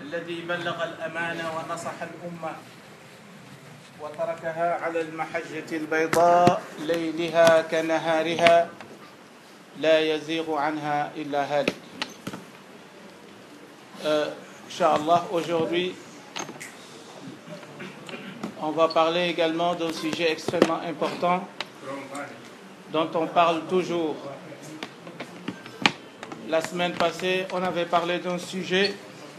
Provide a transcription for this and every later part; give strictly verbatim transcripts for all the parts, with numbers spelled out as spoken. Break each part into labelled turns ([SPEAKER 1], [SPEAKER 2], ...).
[SPEAKER 1] الذي بلغ الأمانة ونصح الأمة وتركها على المحجة البيضاء ليلها كنهارها لا يزيغ عنها إلا هالك. Euh, Inch'Allah, aujourd'hui, on va parler également d'un sujet extrêmement important dont on parle toujours. La semaine passée, on avait parlé d'un sujet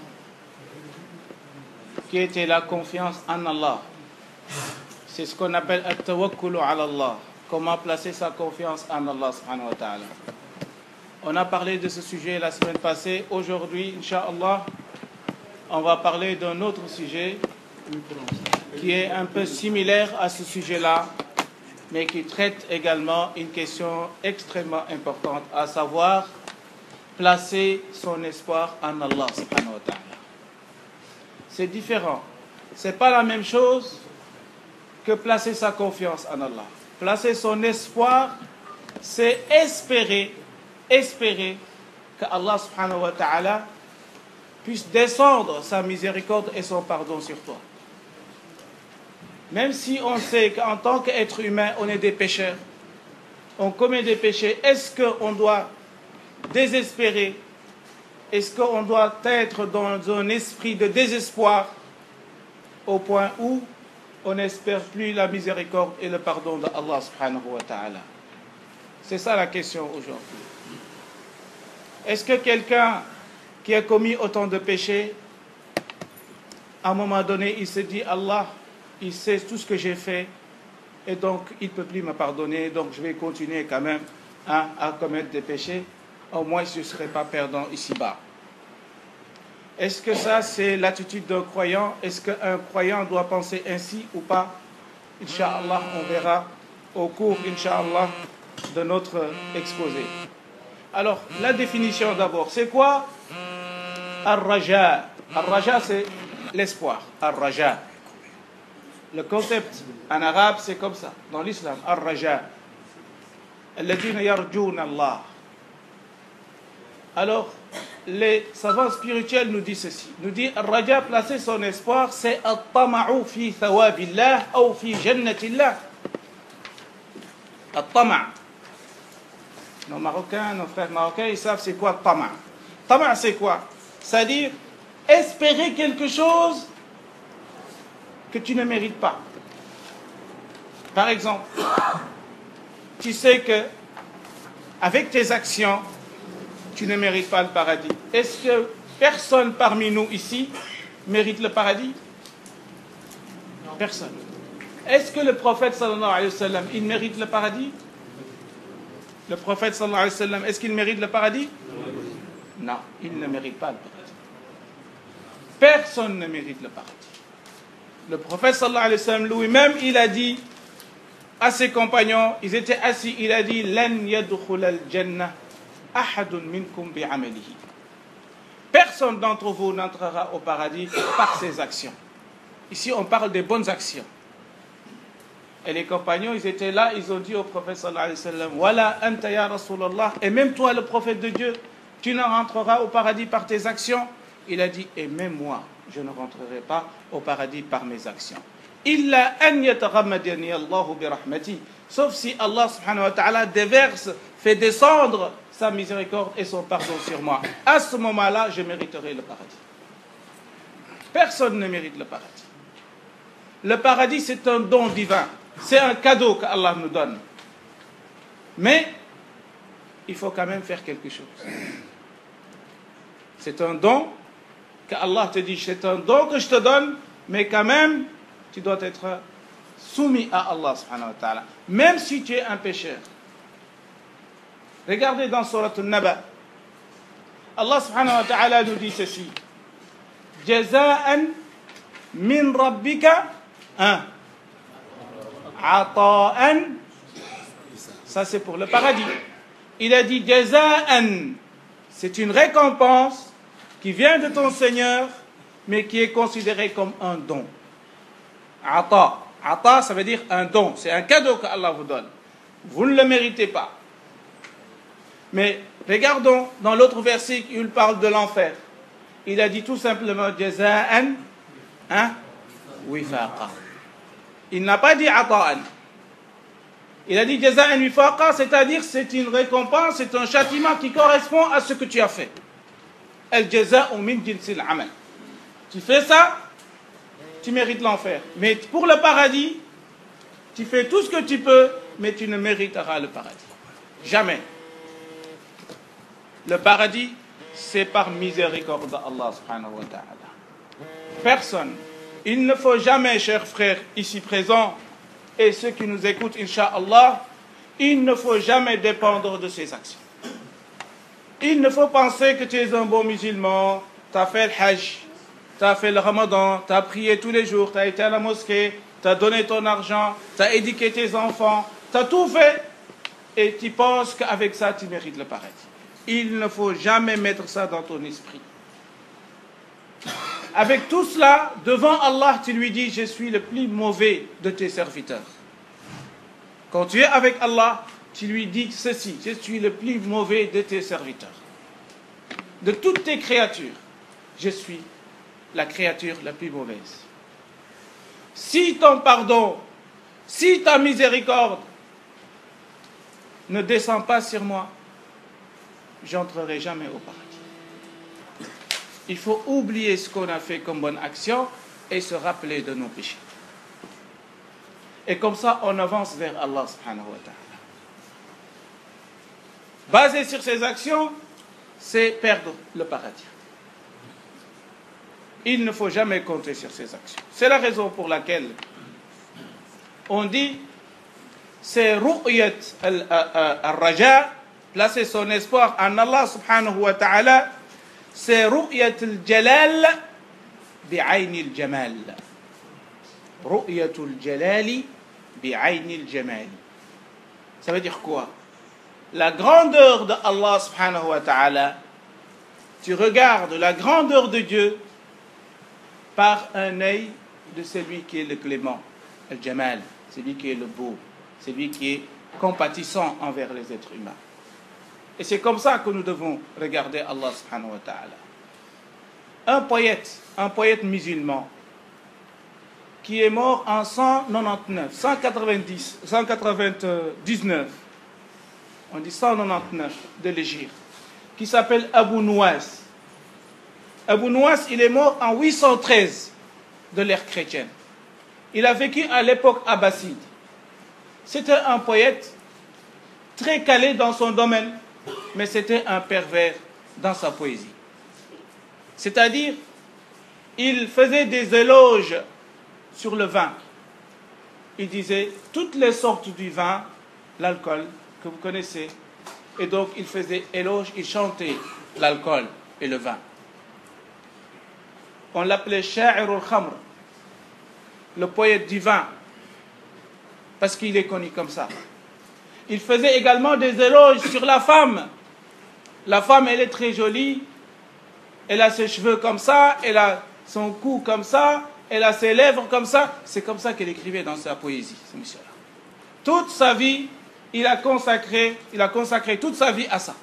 [SPEAKER 1] qui était la confiance en Allah. C'est ce qu'on appelle at-tawakkulu ala Allah. Comment placer sa confiance en Allah subhanahu wa ta'ala. On a parlé de ce sujet la semaine passée. Aujourd'hui, Inch'Allah, on va parler d'un autre sujet qui est un peu similaire à ce sujet-là, mais qui traite également une question extrêmement importante, à savoir placer son espoir en Allah subhanahu wa ta'ala. C'est différent. Ce n'est pas la même chose que placer sa confiance en Allah. Placer son espoir, c'est espérer, espérer que Allah subhanahu wa ta'ala puisse descendre sa miséricorde et son pardon sur toi. Même si on sait qu'en tant qu'être humain, on est des pécheurs, on commet des péchés, est-ce qu'on doit désespérer? Est-ce qu'on doit être dans un esprit de désespoir au point où on n'espère plus la miséricorde et le pardon d'Allah subhanahu wa ta'ala? C'est ça la question aujourd'hui. Est-ce que quelqu'un qui a commis autant de péchés, à un moment donné, il se dit, Allah, il sait tout ce que j'ai fait, et donc il ne peut plus me pardonner, donc je vais continuer quand même hein, à commettre des péchés, au moins je ne serai pas perdant ici-bas. Est-ce que ça, c'est l'attitude d'un croyant? Est-ce qu'un croyant doit penser ainsi ou pas? Inch'Allah, on verra au cours, Inch'Allah, de notre exposé. Alors, la définition d'abord, c'est quoi? Ar-Raja. Ar-Raja, c'est l'espoir. Ar-Raja. Le concept en arabe, c'est comme ça, dans l'islam. Ar-Raja. Alladhina yarjouna Allah. Alors, les savants spirituels nous disent ceci. Nous disent, Ar-Raja, placer son espoir, c'est At-Tama'u fi thawabillah ou fi jannatillah. At-Tama'. Nos Marocains, nos frères marocains, ils savent c'est quoi Tama'. Tama' c'est quoi? C'est-à-dire espérer quelque chose que tu ne mérites pas. Par exemple, tu sais que avec tes actions, tu ne mérites pas le paradis. Est-ce que personne parmi nous ici mérite le paradis? Personne. Est-ce que le prophète sallallahu alayhi wa sallam, il mérite le paradis? Le prophète sallallahu alayhi wa sallam, est-ce qu'il mérite le paradis? Non, il ne mérite pas le paradis. Personne ne mérite le paradis. Le prophète sallallahu alayhi wa sallam lui-même, il a dit à ses compagnons, ils étaient assis, il a dit Lan yadkhul al-jannah ahadun minkum bi'amalihi. Personne d'entre vous n'entrera au paradis par ses actions. Ici, on parle des bonnes actions. Et les compagnons, ils étaient là, ils ont dit au prophète sallallahu alayhi wa sallam Wala anta ya Rasulallah, et même toi, le prophète de Dieu, tu ne rentreras au paradis par tes actions. Il a dit, et même moi, je ne rentrerai pas au paradis par mes actions. Illa an yataghammadani Allahu bi rahmati. Sauf si Allah subhanahu wa ta'ala déverse, fait descendre sa miséricorde et son pardon sur moi. À ce moment-là, je mériterai le paradis. Personne ne mérite le paradis. Le paradis, c'est un don divin. C'est un cadeau qu'Allah nous donne. Mais, il faut quand même faire quelque chose. C'est un don qu'Allah te dit, c'est un don que je te donne, mais quand même, tu dois être soumis à Allah subhanahu wa ta'ala. Même si tu es un pécheur. Regardez dans Surat An-Naba. Allah subhanahu wa ta'ala nous dit ceci. Jaza'an min rabbika un. Ata'an. Ça c'est pour le paradis. Il a dit Jaza'an. C'est une récompense qui vient de ton Seigneur, mais qui est considérée comme un don. Ata. Ata, ça veut dire un don. C'est un cadeau qu'Allah vous donne. Vous ne le méritez pas. Mais regardons dans l'autre verset, il parle de l'enfer. Il a dit tout simplement jaza'an hein, wifaqa. Il n'a pas dit ata'an. Il a dit jaza'an wifaqa, c'est-à-dire c'est une récompense, c'est un châtiment qui correspond à ce que tu as fait. Al jaza'u min jinsil amal. Tu fais ça, tu mérites l'enfer. Mais pour le paradis, tu fais tout ce que tu peux, mais tu ne mériteras le paradis. Jamais. Le paradis, c'est par miséricorde d'Allah subhanahu wa ta'ala. Personne. Il ne faut jamais, chers frères ici présents, et ceux qui nous écoutent, incha'Allah, il ne faut jamais dépendre de ses actions. Il ne faut penser que tu es un bon musulman, tu as fait le hajj, tu as fait le ramadan, tu as prié tous les jours, tu as été à la mosquée, tu as donné ton argent, tu as éduqué tes enfants, tu as tout fait, et tu penses qu'avec ça, tu mérites le paradis. Il ne faut jamais mettre ça dans ton esprit. Avec tout cela, devant Allah, tu lui dis, je suis le plus mauvais de tes serviteurs. Quand tu es avec Allah, tu lui dis ceci, je suis le plus mauvais de tes serviteurs. De toutes tes créatures, je suis la créature la plus mauvaise. Si ton pardon, si ta miséricorde ne descend pas sur moi, j'entrerai jamais au paradis. Il faut oublier ce qu'on a fait comme bonne action et se rappeler de nos péchés. Et comme ça, on avance vers Allah subhanahu wa ta'ala. Basé sur ces actions, c'est perdre le paradis. Il ne faut jamais compter sur ces actions. C'est la raison pour laquelle on dit c'est ru'yat al-raja, placer son espoir en Allah subhanahu wa ta'ala, c'est ru'yat al-jalal bi'ayni al-jamal. Ru'yat al-jalali bi'ayni al-jamal. Ça veut dire quoi? La grandeur de Allah subhanahu wa ta'ala, tu regardes la grandeur de Dieu par un œil de celui qui est le clément, al-jamal, celui qui est le beau, celui qui est compatissant envers les êtres humains. Et c'est comme ça que nous devons regarder Allah subhanahu wa ta'ala. Un poète, un poète musulman, qui est mort en cent quatre-vingt-dix-neuf, cent quatre-vingt-dix, cent quatre-vingt-dix-neuf, on dit cent quatre-vingt-dix-neuf de l'Hégire, qui s'appelle Abu Nuwas. Abu Nuwas, il est mort en huit cent treize de l'ère chrétienne. Il a vécu à l'époque abbasside. C'était un poète très calé dans son domaine, mais c'était un pervers dans sa poésie. C'est-à-dire, il faisait des éloges sur le vin. Il disait toutes les sortes du vin, l'alcool que vous connaissez, et donc il faisait éloge, il chantait l'alcool et le vin. On l'appelait Sha'ir al-Khamr, le poète du vin, parce qu'il est connu comme ça. Il faisait également des éloges sur la femme. La femme, elle est très jolie, elle a ses cheveux comme ça, elle a son cou comme ça, elle a ses lèvres comme ça. C'est comme ça qu'elle écrivait dans sa poésie, ce monsieur-là. Toute sa vie, il a consacré, il a consacré toute sa vie à ça.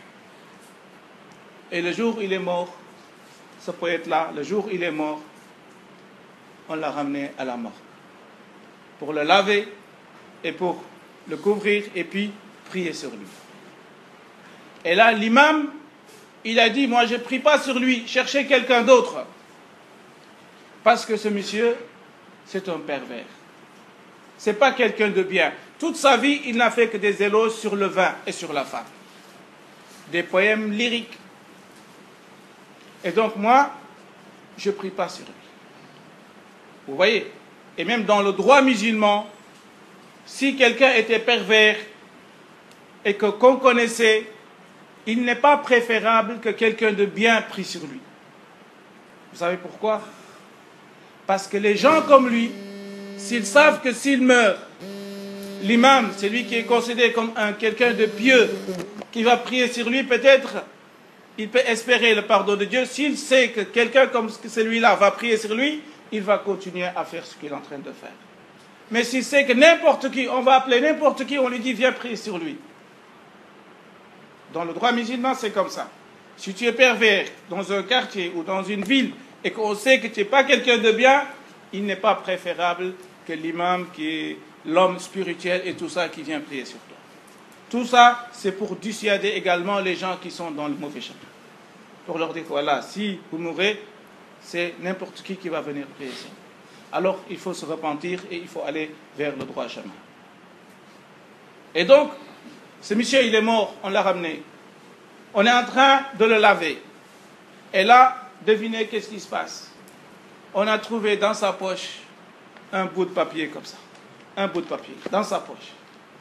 [SPEAKER 1] Et le jour où il est mort, ce poète-là, le jour où il est mort, on l'a ramené à la mort. Pour le laver et pour le couvrir et puis prier sur lui. Et là, l'imam, il a dit, moi je ne prie pas sur lui, cherchez quelqu'un d'autre. Parce que ce monsieur, c'est un pervers. Ce n'est pas quelqu'un de bien. Toute sa vie, il n'a fait que des éloges sur le vin et sur la femme. Des poèmes lyriques. Et donc moi, je ne prie pas sur lui. Vous voyez? Et même dans le droit musulman, si quelqu'un était pervers et que qu'on connaissait, il n'est pas préférable que quelqu'un de bien prie sur lui. Vous savez pourquoi? Parce que les gens comme lui, s'ils savent que s'il meurt, l'imam, c'est lui qui est considéré comme un quelqu'un de pieux, qui va prier sur lui, peut-être, il peut espérer le pardon de Dieu. S'il sait que quelqu'un comme celui-là va prier sur lui, il va continuer à faire ce qu'il est en train de faire. Mais s'il sait que n'importe qui, on va appeler n'importe qui, on lui dit viens prier sur lui. Dans le droit musulman, c'est comme ça. Si tu es pervers dans un quartier ou dans une ville et qu'on sait que tu n'es pas quelqu'un de bien, il n'est pas préférable que l'imam qui est l'homme spirituel et tout ça qui vient prier sur toi. Tout ça, c'est pour dissuader également les gens qui sont dans le mauvais chemin. Pour leur dire, voilà, si vous mourrez, c'est n'importe qui qui va venir prier ici. Alors, il faut se repentir et il faut aller vers le droit chemin. Et donc, ce monsieur, il est mort, on l'a ramené. On est en train de le laver. Et là, devinez qu'est-ce qui se passe. On a trouvé dans sa poche un bout de papier comme ça. Un bout de papier dans sa poche.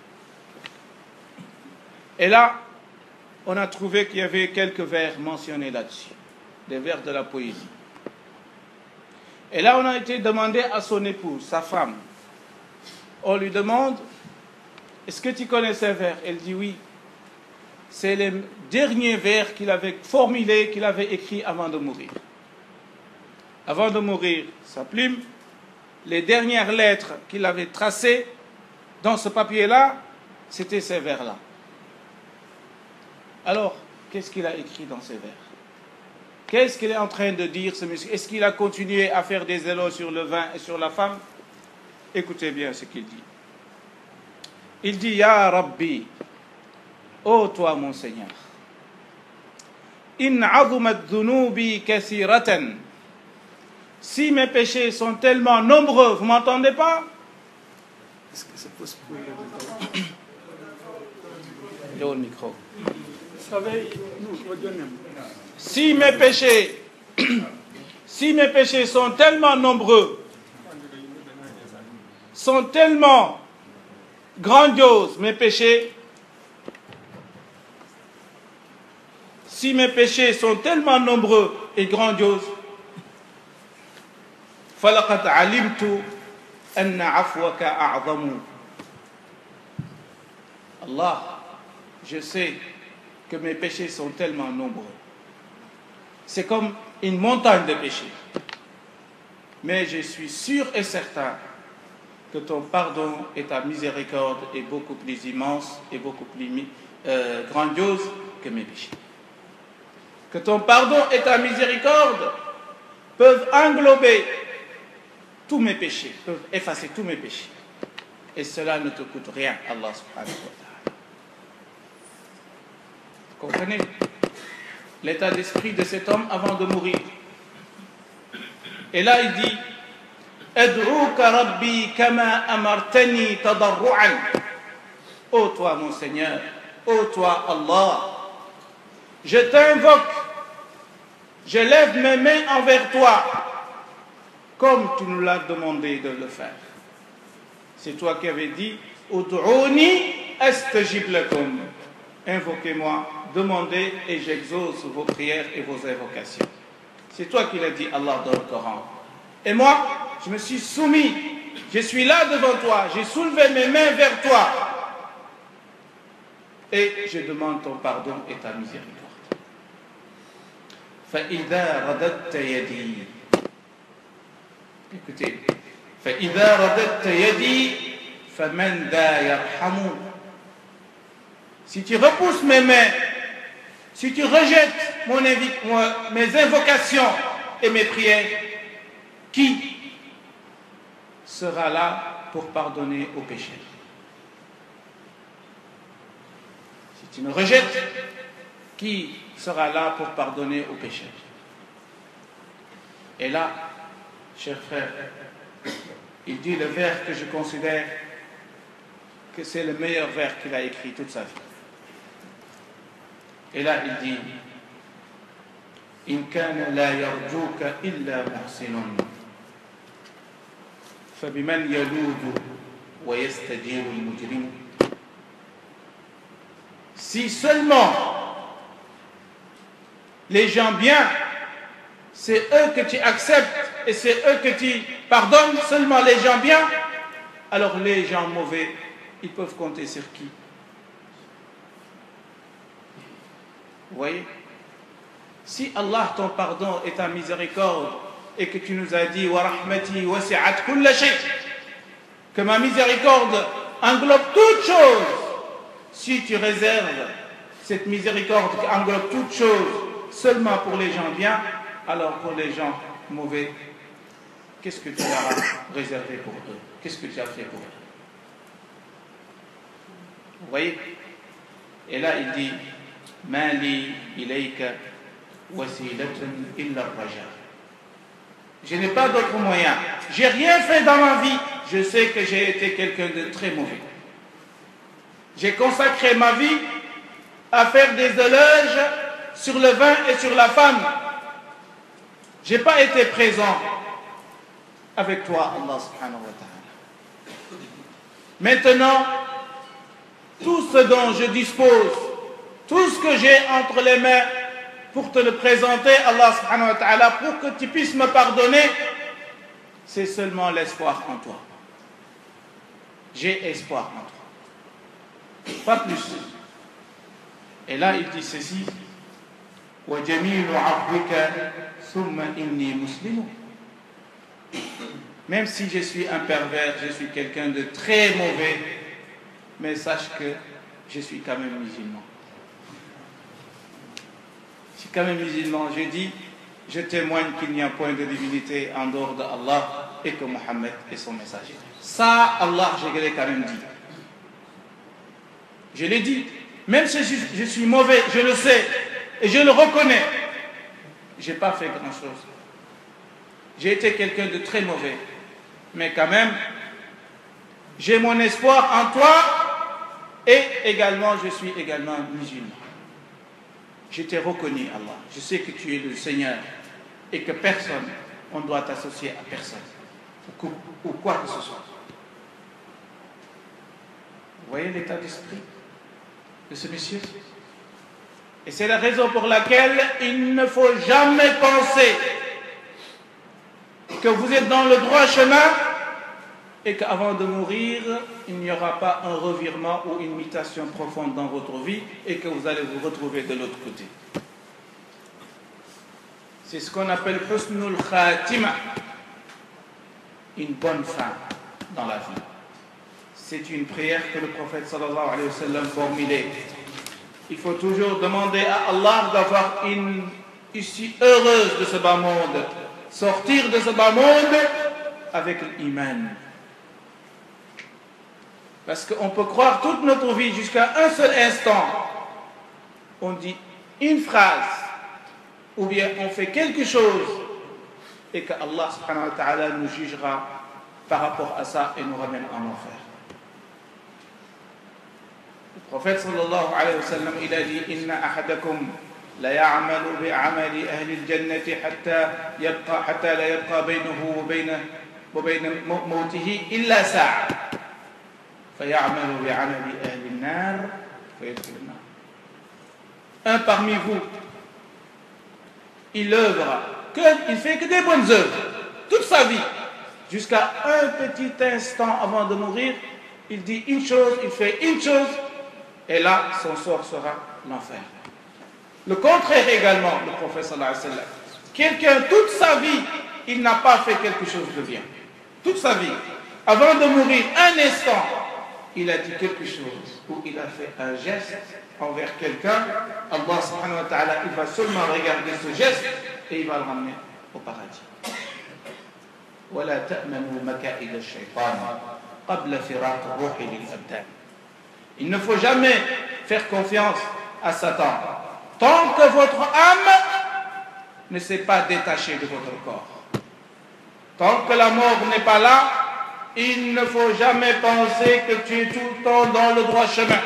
[SPEAKER 1] Et là, on a trouvé qu'il y avait quelques vers mentionnés là-dessus. Des vers de la poésie. Et là, on a été demandé à son épouse, sa femme. On lui demande, est-ce que tu connais ces vers? Elle dit oui. C'est les derniers vers qu'il avait formulés, qu'il avait écrits avant de mourir. Avant de mourir, sa plume, les dernières lettres qu'il avait tracées dans ce papier-là, c'était ces vers-là. Alors, qu'est-ce qu'il a écrit dans ces vers? Qu'est-ce qu'il est en train de dire, ce monsieur? Est-ce qu'il a continué à faire des éloges sur le vin et sur la femme? Écoutez bien ce qu'il dit. Il dit, Ya Rabbi, ô toi mon Seigneur, In azumat dhunubi kathiratan. Si mes péchés sont tellement nombreux, vous m'entendez pas? Est-ce que c'est possible? Il est au micro. Si mes péchés, si mes péchés sont tellement nombreux, sont tellement grandioses, mes péchés, si mes péchés sont tellement nombreux et grandioses, فَلَقَدْ عَلِمْتُ أَنَّ عَفْوَكَ أَعْظَمُ. Allah, je sais que mes péchés sont tellement nombreux. C'est comme une montagne de péchés. Mais je suis sûr et certain que ton pardon et ta miséricorde est beaucoup plus immense et beaucoup plus euh, grandiose que mes péchés. Que ton pardon et ta miséricorde peuvent englober tous mes péchés, peuvent effacer tous mes péchés. Et cela ne te coûte rien, Allah subhanahu wa ta'ala. Vous comprenez l'état d'esprit de cet homme avant de mourir? Et là il dit, Ad'uka Rabbi kama amartani tadarru'an. Ô toi mon Seigneur, ô toi Allah, je t'invoque, je lève mes mains envers toi, comme tu nous l'as demandé de le faire. C'est toi qui avais dit, Ud'uni astajib lakum. Invoquez-moi, demandez et j'exauce vos prières et vos invocations. C'est toi qui l'as dit, Allah, dans le Coran. Et moi, je me suis soumis, je suis là devant toi, j'ai soulevé mes mains vers toi. Et je demande ton pardon et ta miséricorde. فَإِذَا رَدَدْتَ يَدِي. Écoutez. فَإِذَا رَدَدْتَ يَدِي فَمَنْ ذَا يَرْحَمُ. Si tu repousses mes mains, si tu rejettes mon mon, mes invocations et mes prières, qui sera là pour pardonner aux pécheurs? Si tu me rejettes, qui sera là pour pardonner aux pécheurs? Et là, chers frères, il dit le vers que je considère que c'est le meilleur vers qu'il a écrit toute sa vie. Et là, il dit, In kana la yarjuka illa muhsinun, fabiman yaludu wa yastajiru al-mujrim. Si seulement les gens bien, c'est eux que tu acceptes et c'est eux que tu pardonnes, seulement les gens bien, alors les gens mauvais, ils peuvent compter sur qui? Vous voyez? Si Allah, ton pardon et ta miséricorde, et que tu nous as dit wa rahmati wasi'at kulla shay, que ma miséricorde englobe toutes choses, si tu réserves cette miséricorde qui englobe toutes choses seulement pour les gens bien, alors pour les gens mauvais, qu'est-ce que tu leur as réservé pour eux? Qu'est-ce que tu as fait pour eux? Vous voyez? Et là, il dit Mali ilayka wasilatun illa raja. Je n'ai pas d'autre moyen. J'ai rien fait dans ma vie. Je sais que j'ai été quelqu'un de très mauvais. J'ai consacré ma vie à faire des éloges sur le vin et sur la femme. Je n'ai pas été présent avec toi, Allah subhanahu wa ta'ala. Maintenant, tout ce dont je dispose, tout ce que j'ai entre les mains pour te le présenter, Allah subhanahu wa ta'ala, pour que tu puisses me pardonner, c'est seulement l'espoir en toi. J'ai espoir en toi. Pas plus. Et là, il dit ceci وَجَمِيلُ عَفْوِكَ ثُمَّ إِنِّي مُسْلِمٌ. Même si je suis un pervers, je suis quelqu'un de très mauvais, mais sache que je suis quand même musulman. Je suis quand même musulman. Je dis, je témoigne qu'il n'y a point de divinité en dehors d'Allah et que Mohammed est son messager. Ça, Allah, je l'ai quand même dit. Je l'ai dit. Même si je suis mauvais, je le sais et je le reconnais. Je n'ai pas fait grand-chose. J'ai été quelqu'un de très mauvais. Mais quand même, j'ai mon espoir en toi et également, je suis également musulman. Je t'ai reconnu, Allah. Je sais que tu es le Seigneur et que personne, on doit t'associer à personne ou, ou quoi que ce soit. Vous voyez l'état d'esprit de ce monsieur? Et c'est la raison pour laquelle il ne faut jamais penser que vous êtes dans le droit chemin et qu'avant de mourir, il n'y aura pas un revirement ou une mutation profonde dans votre vie et que vous allez vous retrouver de l'autre côté. C'est ce qu'on appelle husnul khatima, une bonne fin dans la vie. C'est une prière que le prophète sallallahu alayhi wa sallam formulait. Il faut toujours demander à Allah d'avoir une issue heureuse de ce bas monde, sortir de ce bas monde avec l'iman. Parce qu'on peut croire toute notre vie jusqu'à un seul instant. On dit une phrase, ou bien on fait quelque chose, et que Allah subhanahu wa ta'ala nous jugera par rapport à ça et nous ramène en enfer. Le prophète sallallahu alayhi wa sallam, il a dit Inna ahadakum la ya'malu bi'amali ahli al-jannati hatta yabqa hatta la yabqa baynahu wa bayna wa bayna mawtihi illa sa'a. فَيَعْمَلُ بِعَمَلِ أَهْلِ النَّارِ فَيَدْخُلُ النَّارِ. Un parmi vous, il œuvre, que, il fait que des bonnes œuvres, toute sa vie, jusqu'à un petit instant avant de mourir, il dit une chose, il fait une chose, et là, son sort sera l'enfer. Le contraire également, le prophète sallallahu alayhi wa sallam. Quelqu'un, toute sa vie, il n'a pas fait quelque chose de bien. Toute sa vie. Avant de mourir, un instant, il a dit quelque chose, ou il a fait un geste envers quelqu'un, Allah subhanahu wa ta'ala, il va seulement regarder ce geste et il va le ramener au paradis. وَلَا تَأْمَنُوا مَكَائِدَ الشَّيْطَانِ قَبْلَ فِرَاقِ الرُّوحِ لِلْأَبْدَانِ. Il ne faut jamais faire confiance à Satan tant que votre âme ne s'est pas détachée de votre corps. Tant que la mort n'est pas là, il ne faut jamais penser que tu es tout le temps dans le droit chemin.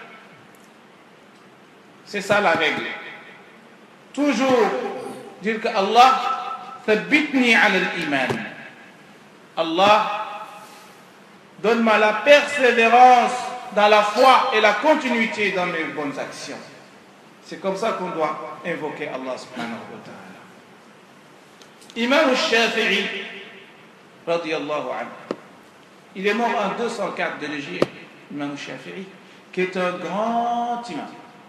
[SPEAKER 1] C'est ça la règle. Toujours dire que Allah thabbitni ala al-iman. Allah, donne-moi la persévérance dans la foi et la continuité dans mes bonnes actions. C'est comme ça qu'on doit invoquer Allah subhanahu wa ta'ala. Imam al-Shafi'i radiyallahu anhu, il est mort en deux cent quatre de l'Égypte, Imam al-Shafi'i, qui est un grand imam.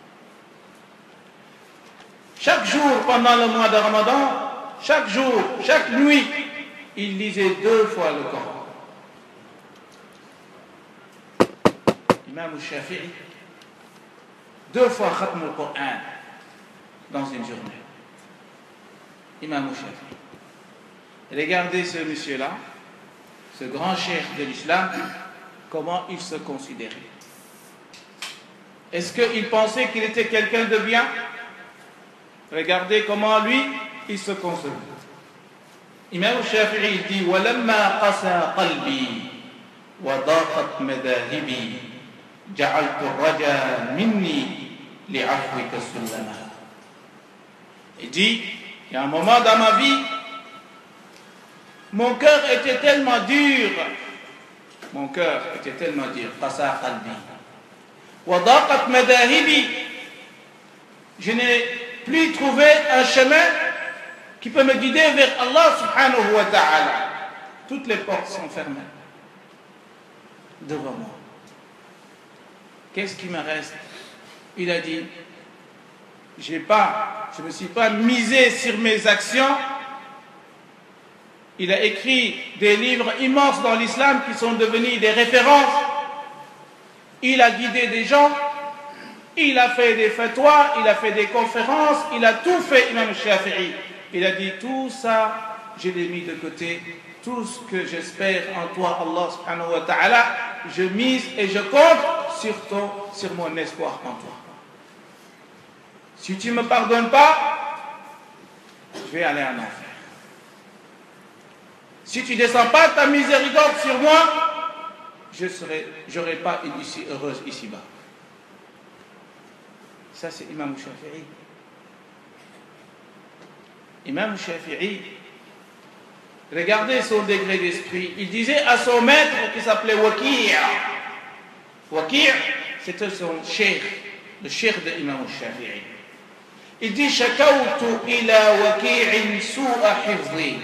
[SPEAKER 1] Chaque jour pendant le mois de Ramadan, chaque jour, chaque nuit, il lisait deux fois le Coran. Imam al-Shafi'i, deux fois khatm al-Coran dans une journée. Imam Shafi'i. Regardez ce monsieur-là, ce grand cheikh de l'islam, comment il se considérait. Est-ce qu'il pensait qu'il était quelqu'un de bien? Regardez comment lui, il se concevait. Imam Shafi'i dit وَلَمَّا قَسَى قَلْبِي وَضَاقَتْ مَذَاهِبِي جَعَلْتُ الرَّجَاءَ مِنِّي لِعَفْوِكَ سُلَّمًا. Il dit, il y a un moment dans ma vie, mon cœur était tellement dur, mon cœur était tellement dur, قَسَى قَلْبِي وَضَاقَتْ مَذَاهِبِي, je n'ai plus trouvé un chemin qui peut me guider vers Allah subhanahu wa ta'ala. Toutes les portes sont fermées devant moi. Qu'est-ce qui me reste? Il a dit, j'ai pas, je ne me suis pas misé sur mes actions. Il a écrit des livres immenses dans l'islam qui sont devenus des références. Il a guidé des gens, il a fait des fatwas, il a fait des conférences, il a tout fait, Imam Shafi'i. Il a dit, tout ça, je l'ai mis de côté. Tout ce que j'espère en toi, Allah subhanahu wa ta'ala, je mise et je compte sur, ton, sur mon espoir en toi. Si tu ne me pardonnes pas, je vais aller en enfer. Si tu ne descends pas ta miséricorde sur moi, je serai, j'aurai pas une issue heureuse ici-bas. Ça, c'est Imam Shafi'i. Imam Shafi'i, regardez son degré d'esprit. Il disait à son maître qui s'appelait Waki'. Waki', c'était son cheikh, le cheikh de Imam Shafi'i. Il dit شكوت إلى وكيع سوء حفظي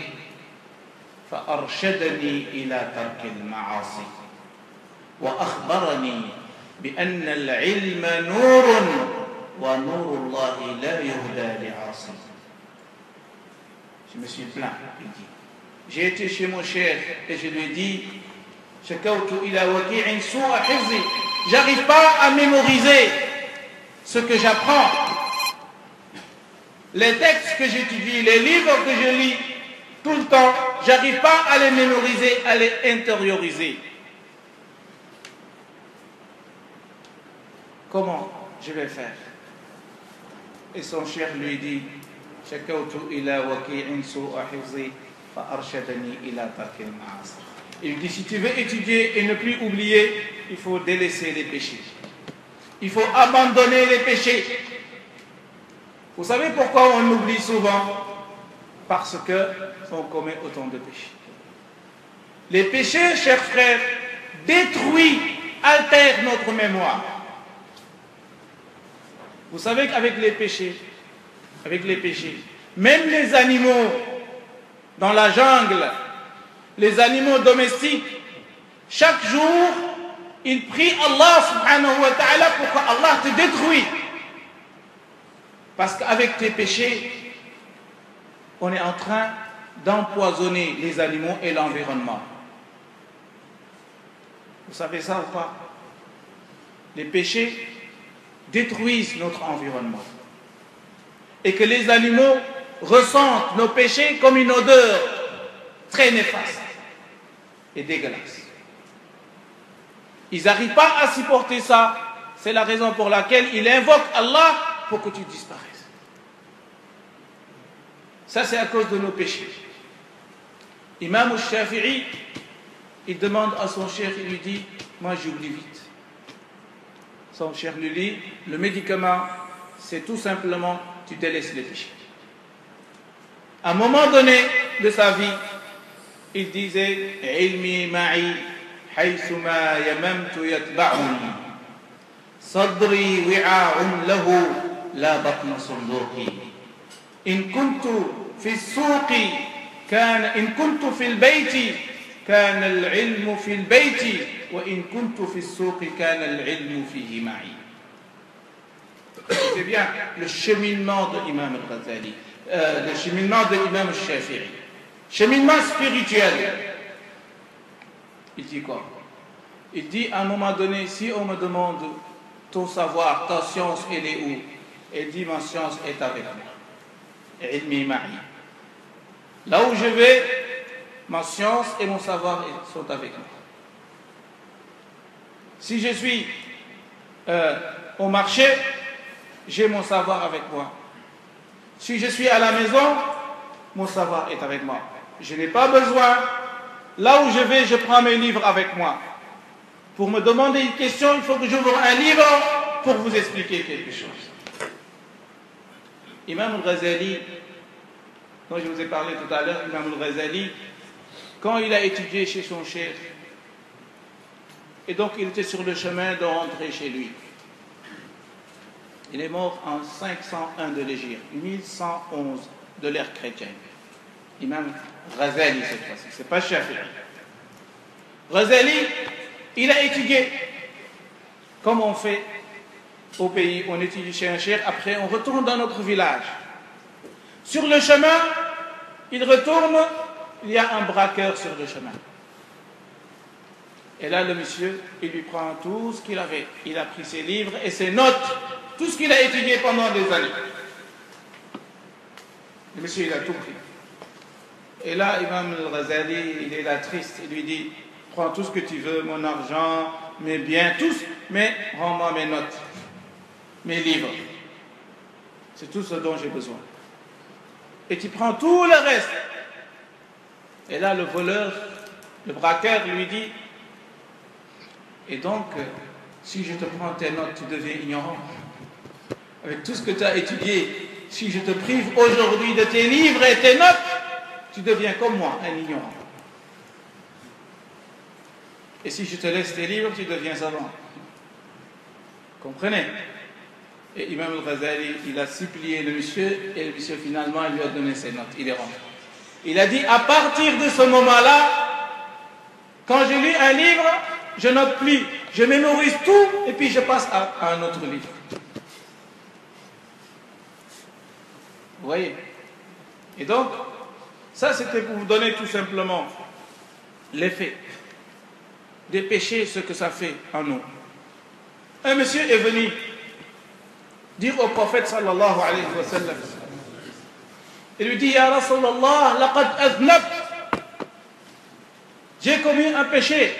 [SPEAKER 1] فأرشدني إلى ترك المعاصي وأخبرني بأن العلم نور ونور الله لا يهدى لعاصي. Je me suis plaint, il dit. J'ai été chez mon cheikh et je lui ai dit شكوت إلى وكيع سوء حفظي. J'arrive pas à mémoriser ce que j'apprends. Les textes que j'étudie, les livres que je lis, tout le temps, j'arrive pas à les mémoriser, à les intérioriser. Comment je vais faire? Et son cheikh lui dit, il dit, si tu veux étudier et ne plus oublier, il faut délaisser les péchés. Il faut abandonner les péchés. Vous savez pourquoi on oublie souvent? Parce qu'on commet autant de péchés. Les péchés, chers frères, détruisent, altèrent notre mémoire. Vous savez qu'avec les péchés, avec les péchés, même les animaux dans la jungle, les animaux domestiques, chaque jour, ils prient Allah subhanahu wa ta'ala pour qu'Allah te détruise. Parce qu'avec tes péchés, on est en train d'empoisonner les animaux et l'environnement. Vous savez ça ou pas? Les péchés détruisent notre environnement. Et que les animaux ressentent nos péchés comme une odeur très néfaste et dégueulasse. Ils n'arrivent pas à supporter ça. C'est la raison pour laquelle ils invoquent Allah pour que tu disparaisses. Ça, c'est à cause de nos péchés. Imam Shafi'i, il demande à son cheikh, il lui dit, moi j'oublie vite. Son cheikh lui dit, le médicament, c'est tout simplement, tu délaisses les péchés. À un moment donné de sa vie, il disait, ilmi ma'i haythuma yamamtu yatba'uni sadri wi'a'un lahu la batna sunduqi in kuntu fi as-suqi kana in kuntu fi al-bayti kana al-'ilmu fi al-bayti wa in kuntu fi as-suqi kana al-'ilmu fihi ma'i. C'est bien le cheminement de l'imam al-Ghazali, euh, le cheminement de l'imam al-Shafi'i, cheminement spirituel. Il dit quoi? Il dit à un moment donné, si on me demande ton savoir, ta science, elle est où? Il dit, ma science est avec moi. Ilmi ma'i. Là où je vais, ma science et mon savoir sont avec moi. Si je suis euh, au marché, j'ai mon savoir avec moi. Si je suis à la maison, mon savoir est avec moi. Je n'ai pas besoin, là où je vais, je prends mes livres avec moi. Pour me demander une question, il faut que j'ouvre un livre pour vous expliquer quelque chose. Imam al-Ghazali, dont je vous ai parlé tout à l'heure, Imam al-Ghazali, quand il a étudié chez son cheikh, et donc il était sur le chemin de rentrer chez lui. Il est mort en cinq cent un de l'Hégire, mille cent onze de l'ère chrétienne. Imam Ghazali cette fois-ci, c'est pas Shafi'i. Ghazali, il a étudié, comme on fait au pays, on étudie chez un cheikh, après on retourne dans notre village. Sur le chemin, il retourne, il y a un braqueur sur le chemin. Et là, le monsieur, il lui prend tout ce qu'il avait. Il a pris ses livres et ses notes, tout ce qu'il a étudié pendant des années. Le monsieur, il a tout pris. Et là, Imam al-Ghazali, il est là triste. Il lui dit, prends tout ce que tu veux, mon argent, mes biens, tous, mais rends-moi mes notes, mes livres. C'est tout ce dont j'ai besoin. Et tu prends tout le reste. Et là, le voleur, le braqueur lui dit, et donc, si je te prends tes notes, tu deviens ignorant. Avec tout ce que tu as étudié, si je te prive aujourd'hui de tes livres et tes notes, tu deviens comme moi, un ignorant. Et si je te laisse tes livres, tu deviens savant. Comprenez? Et Imam al-Ghazali, il a supplié le monsieur, et le monsieur finalement, il lui a donné ses notes. Il est rentré. Il a dit, à partir de ce moment-là, quand je lis un livre, je note plus, je mémorise tout, et puis je passe à, à un autre livre. Vous voyez? Et donc, ça c'était pour vous donner tout simplement l'effet des péchés, ce que ça fait en nous. Un monsieur est venu dire au prophète sallallahu alayhi wa sallam, il lui dit, Ya Rasulallah, laqad aznabtu, j'ai commis un péché.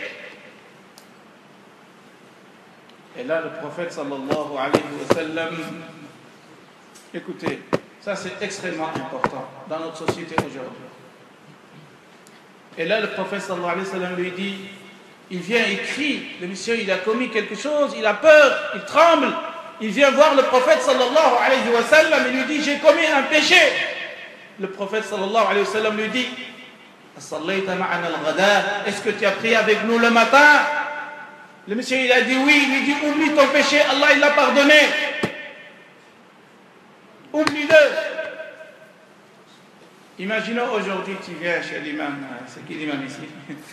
[SPEAKER 1] Et là, le prophète sallallahu alayhi wa sallam, écoutez, ça c'est extrêmement important dans notre société aujourd'hui. Et là, le prophète sallallahu alayhi wa sallam lui dit, il vient, il crie, le monsieur il a commis quelque chose, il a peur, il tremble, il vient voir le prophète sallallahu alayhi wa sallam et lui dit, j'ai commis un péché. Le prophète sallallahu alayhi wa sallam lui dit, est-ce que tu as prié avec nous le matin? Le monsieur il a dit oui, il lui dit, oublie ton péché, Allah il l'a pardonné. Oublie-le. Imaginons aujourd'hui, tu viens chez l'imam, c'est qui l'imam ici?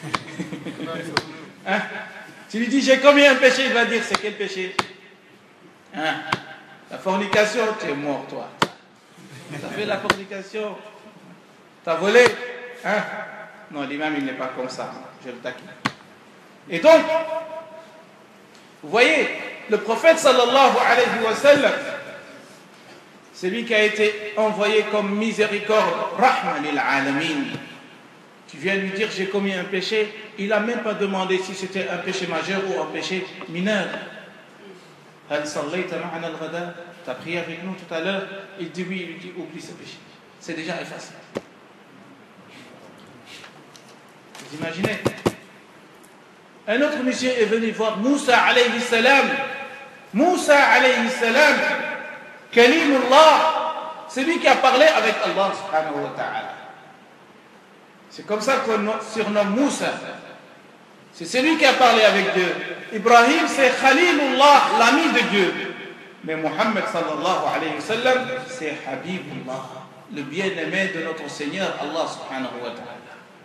[SPEAKER 1] Hein? Tu lui dis, j'ai commis un péché, il va dire, c'est quel péché? Hein? La fornication, tu es mort, toi. Tu as fait la fornication, tu as volé. Hein? Non, l'imam, il n'est pas comme ça, je le taquine. Et donc, vous voyez, le prophète sallallahu alayhi wa sallam, c'est lui qui a été envoyé comme miséricorde, rahma lil alamin. Tu viens lui dire, j'ai commis un péché, il n'a même pas demandé si c'était un péché majeur ou un péché mineur. Tu as prié avec nous tout à l'heure, il dit oui, il lui dit, oublie ce péché. C'est déjà effacé. Vous imaginez? Un autre monsieur est venu voir Moussa alayhi salam. Moussa alayhi salam, Kalimullah, c'est lui qui a parlé avec Allah subhanahu wa ta'ala. C'est comme ça qu'on surnomme Moussa. C'est celui qui a parlé avec Dieu. Ibrahim, c'est Khalilullah, l'ami de Dieu. Mais Muhammad sallallahu alayhi wa sallam, c'est Habibullah, le bien-aimé de notre Seigneur Allah subhanahu wa ta'ala.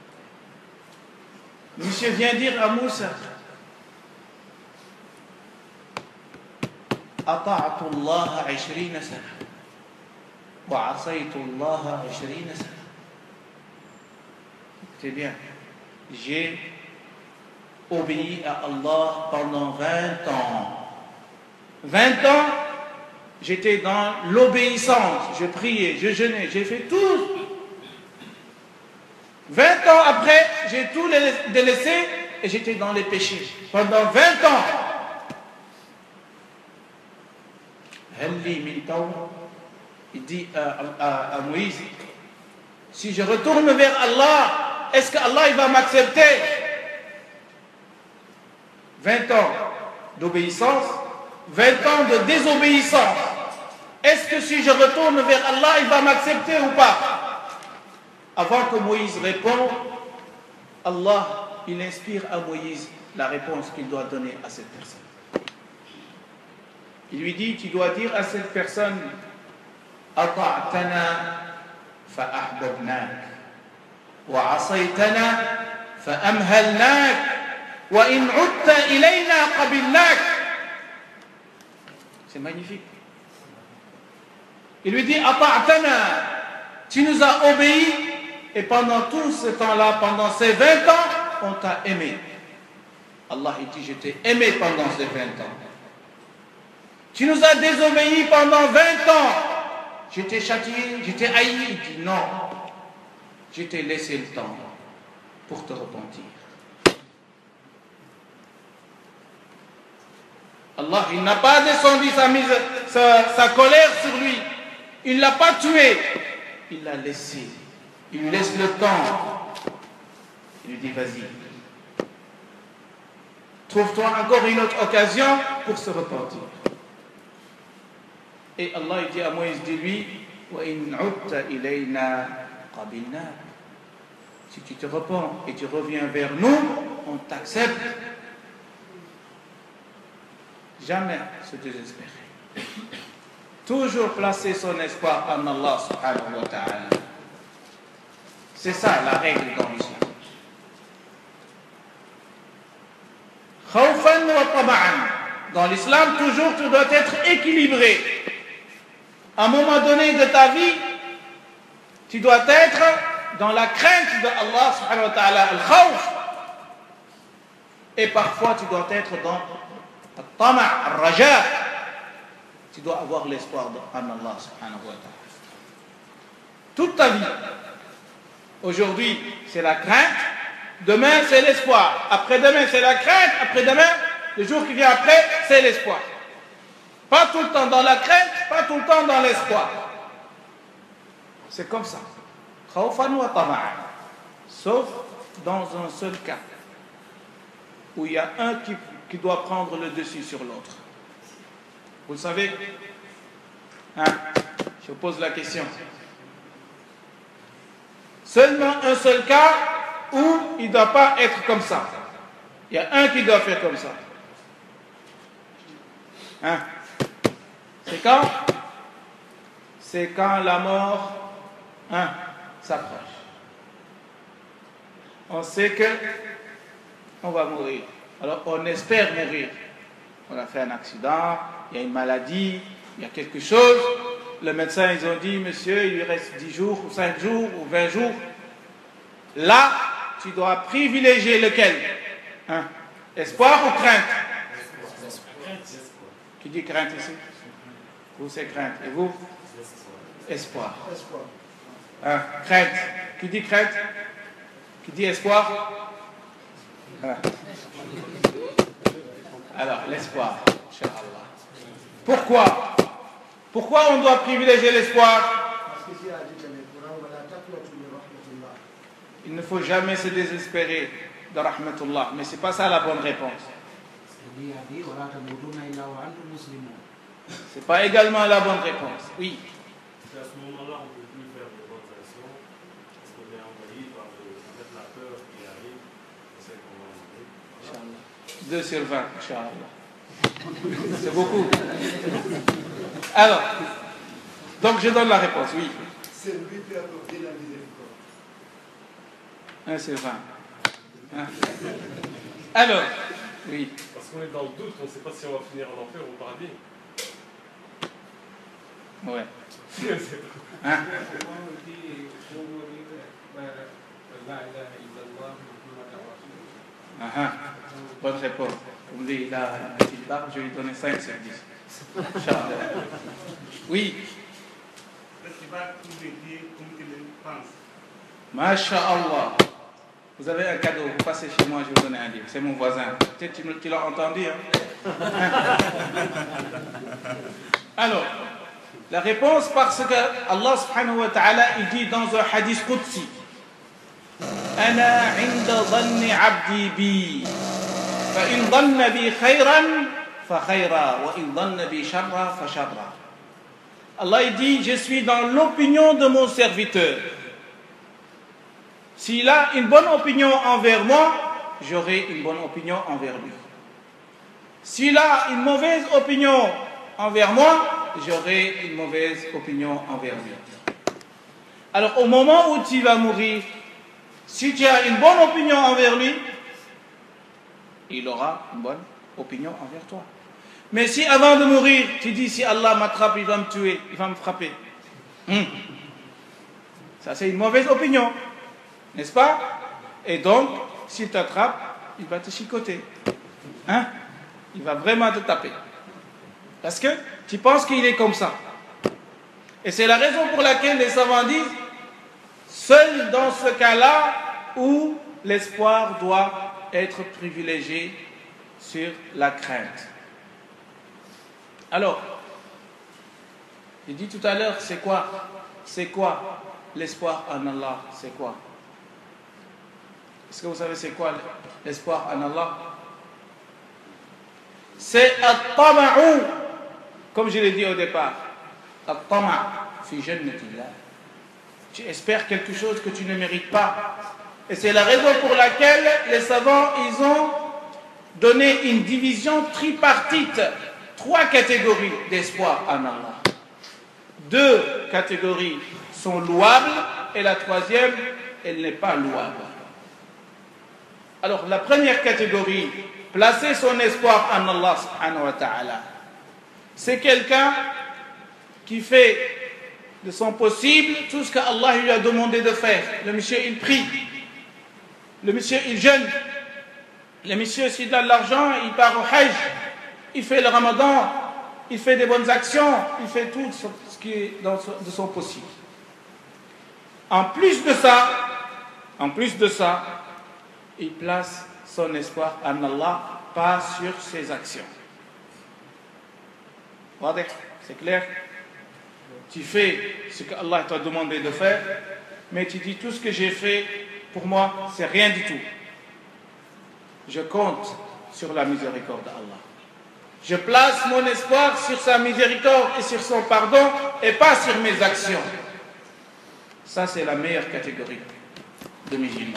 [SPEAKER 1] Monsieur vient dire à Moussa, Ata'atu Allah عشرين سنة وعصيت الله عشرين سنة. C'est bien. J'ai obéi à Allah pendant vingt ans. vingt ans, j'étais dans l'obéissance. Je priais, je jeûnais, j'ai fait tout. vingt ans après, j'ai tout délaissé et j'étais dans les péchés. Pendant vingt ans. Il dit à, à, à Moïse, si je retourne vers Allah, est-ce qu'Allah il va m'accepter? vingt ans d'obéissance, vingt ans de désobéissance. Est-ce que si je retourne vers Allah, il va m'accepter ou pas? Avant que Moïse réponde, Allah, il inspire à Moïse la réponse qu'il doit donner à cette personne. Il lui dit, tu dois dire à cette personne, Ata'tana fa'ahbabnak, wa asaytana fa'amhalnak, wa in utta ilayna qabilnak. C'est magnifique. Il lui dit, Ata'tana, tu nous as obéi, et pendant tout ce temps-là, pendant ces vingt ans, on t'a aimé. Allah il dit, je t'ai aimé pendant ces vingt ans. Tu nous as désobéi pendant vingt ans. Je t'ai châtié, je t'ai haï. Il dit non. Je t'ai laissé le temps pour te repentir. Allah, il n'a pas descendu sa, mise, sa, sa colère sur lui. Il ne l'a pas tué. Il l'a laissé. Il lui laisse le temps. Il lui dit, vas-y. Trouve-toi encore une autre occasion pour se repentir. Et Allah il dit à Moïse, dis-lui, si tu te repens et tu reviens vers nous, on t'accepte. Jamais se désespérer. Toujours placer son espoir en Allah subhanahu wa ta'ala. C'est ça la règle dans l'islam. Khawfan wa taba'an. Dans l'islam, toujours tu dois être équilibré. À un moment donné de ta vie, tu dois être dans la crainte de Allah subhanahu wa ta'ala, al-khawf. Et parfois tu dois être dans al-tama', al-raja. Tu dois avoir l'espoir en Allah subhanahu wa ta'ala. Toute ta vie. Aujourd'hui, c'est la crainte. Demain, c'est l'espoir. Après-demain, c'est la crainte. Après-demain, le jour qui vient après, c'est l'espoir. Pas tout le temps dans la crainte, pas tout le temps dans l'espoir. C'est comme ça. Khawfan wa tama'an. Sauf dans un seul cas, où il y a un qui, qui doit prendre le dessus sur l'autre. Vous le savez? Hein? Je vous pose la question. Seulement un seul cas où il ne doit pas être comme ça. Il y a un qui doit faire comme ça. Hein? C'est quand? C'est quand la mort hein, s'approche. On sait que on va mourir. Alors on espère mourir. On a fait un accident, il y a une maladie, il y a quelque chose. Le médecin, ils ont dit, monsieur, il lui reste dix jours, ou cinq jours, ou vingt jours. Là, tu dois privilégier lequel? Hein? Espoir ou crainte? Qui dit crainte ici? Vous, c'est crainte. Et vous? Espoir. Hein? Crainte. Qui dit crainte? Qui dit espoir? Hein? Alors, l'espoir, Inch'Allah. Pourquoi? Pourquoi on doit privilégier l'espoir? Il ne faut jamais se désespérer de rahmatullah. Mais ce n'est pas ça la bonne réponse. Ce n'est pas également la bonne réponse. Oui.
[SPEAKER 2] C'est à ce moment-là on ne peut plus faire de bonnes actions parce qu'on est envahi par la peur qui arrive. C'est qu'on va mourir.
[SPEAKER 1] deux sur vingt, Inch'Allah. C'est beaucoup. Alors, donc je donne la réponse, oui.
[SPEAKER 3] C'est lui qui a accordé la miséricorde.
[SPEAKER 1] un sur vingt. Hein? Alors, oui.
[SPEAKER 2] Parce qu'on est dans le doute, on ne sait pas si on va finir en enfer ou au paradis.
[SPEAKER 1] Ouais. Hein? Uh-huh. Bonne réponse. Vous me dites, il a une petite barbe, je vais lui donner cinq sur dix. Oui.
[SPEAKER 4] Est-ce qu'il va tout dire comme il le pense?
[SPEAKER 1] Masha'Allah. Vous avez un cadeau, vous passez chez moi, je vais vous donner un livre. C'est mon voisin. Peut-être que tu l'as entendu. Hein? Alors, la réponse, parce que Allah subhanahu wa ta'ala, il dit dans un hadith qudsi, Ana inda dhanni abdi bi, fa in dhanna bi khayran, fa khayra, wa in dhanna bi sharra, fa sharra. Allah il dit, je suis dans l'opinion de mon serviteur. S'il a une bonne opinion envers moi, j'aurai une bonne opinion envers lui. S'il a une mauvaise opinion envers moi, j'aurai une mauvaise opinion envers lui. Alors au moment où tu vas mourir, si tu as une bonne opinion envers lui, il aura une bonne opinion envers toi. Mais si avant de mourir, tu dis si Allah m'attrape, il va me tuer, il va me frapper. Hum. Ça c'est une mauvaise opinion. N'est-ce pas? Et donc, s'il t'attrape, il va te chicoter. Hein? Il va vraiment te taper. Parce que tu penses qu'il est comme ça. Et c'est la raison pour laquelle les savants disent, seul dans ce cas-là où l'espoir doit être privilégié sur la crainte. Alors, j'ai dit tout à l'heure, c'est quoi? C'est quoi l'espoir en Allah? C'est quoi? Est-ce que vous savez c'est quoi l'espoir en Allah? C'est at-tama'u, comme je l'ai dit au départ. At-tama' fi jannatillah. Tu espères quelque chose que tu ne mérites pas. Et c'est la raison pour laquelle les savants, ils ont donné une division tripartite. Trois catégories d'espoir en Allah. Deux catégories sont louables et la troisième, elle n'est pas louable. Alors, la première catégorie, placer son espoir en Allah subhanahu wa ta'ala, c'est quelqu'un qui fait de son possible tout ce qu'Allah lui a demandé de faire. Le monsieur, il prie. Le monsieur, il jeûne. Le monsieur, s'il a de l'argent, il part au Hajj. Il fait le Ramadan. Il fait des bonnes actions. Il fait tout ce qui est dans de son possible. En plus de ça, en plus de ça, il place son espoir en Allah, pas sur ses actions. C'est clair? Tu fais ce que Allah t'a demandé de faire, mais tu dis tout ce que j'ai fait, pour moi, c'est rien du tout. Je compte sur la miséricorde d'Allah. Je place mon espoir sur sa miséricorde et sur son pardon, et pas sur mes actions. Ça, c'est la meilleure catégorie de musulmans.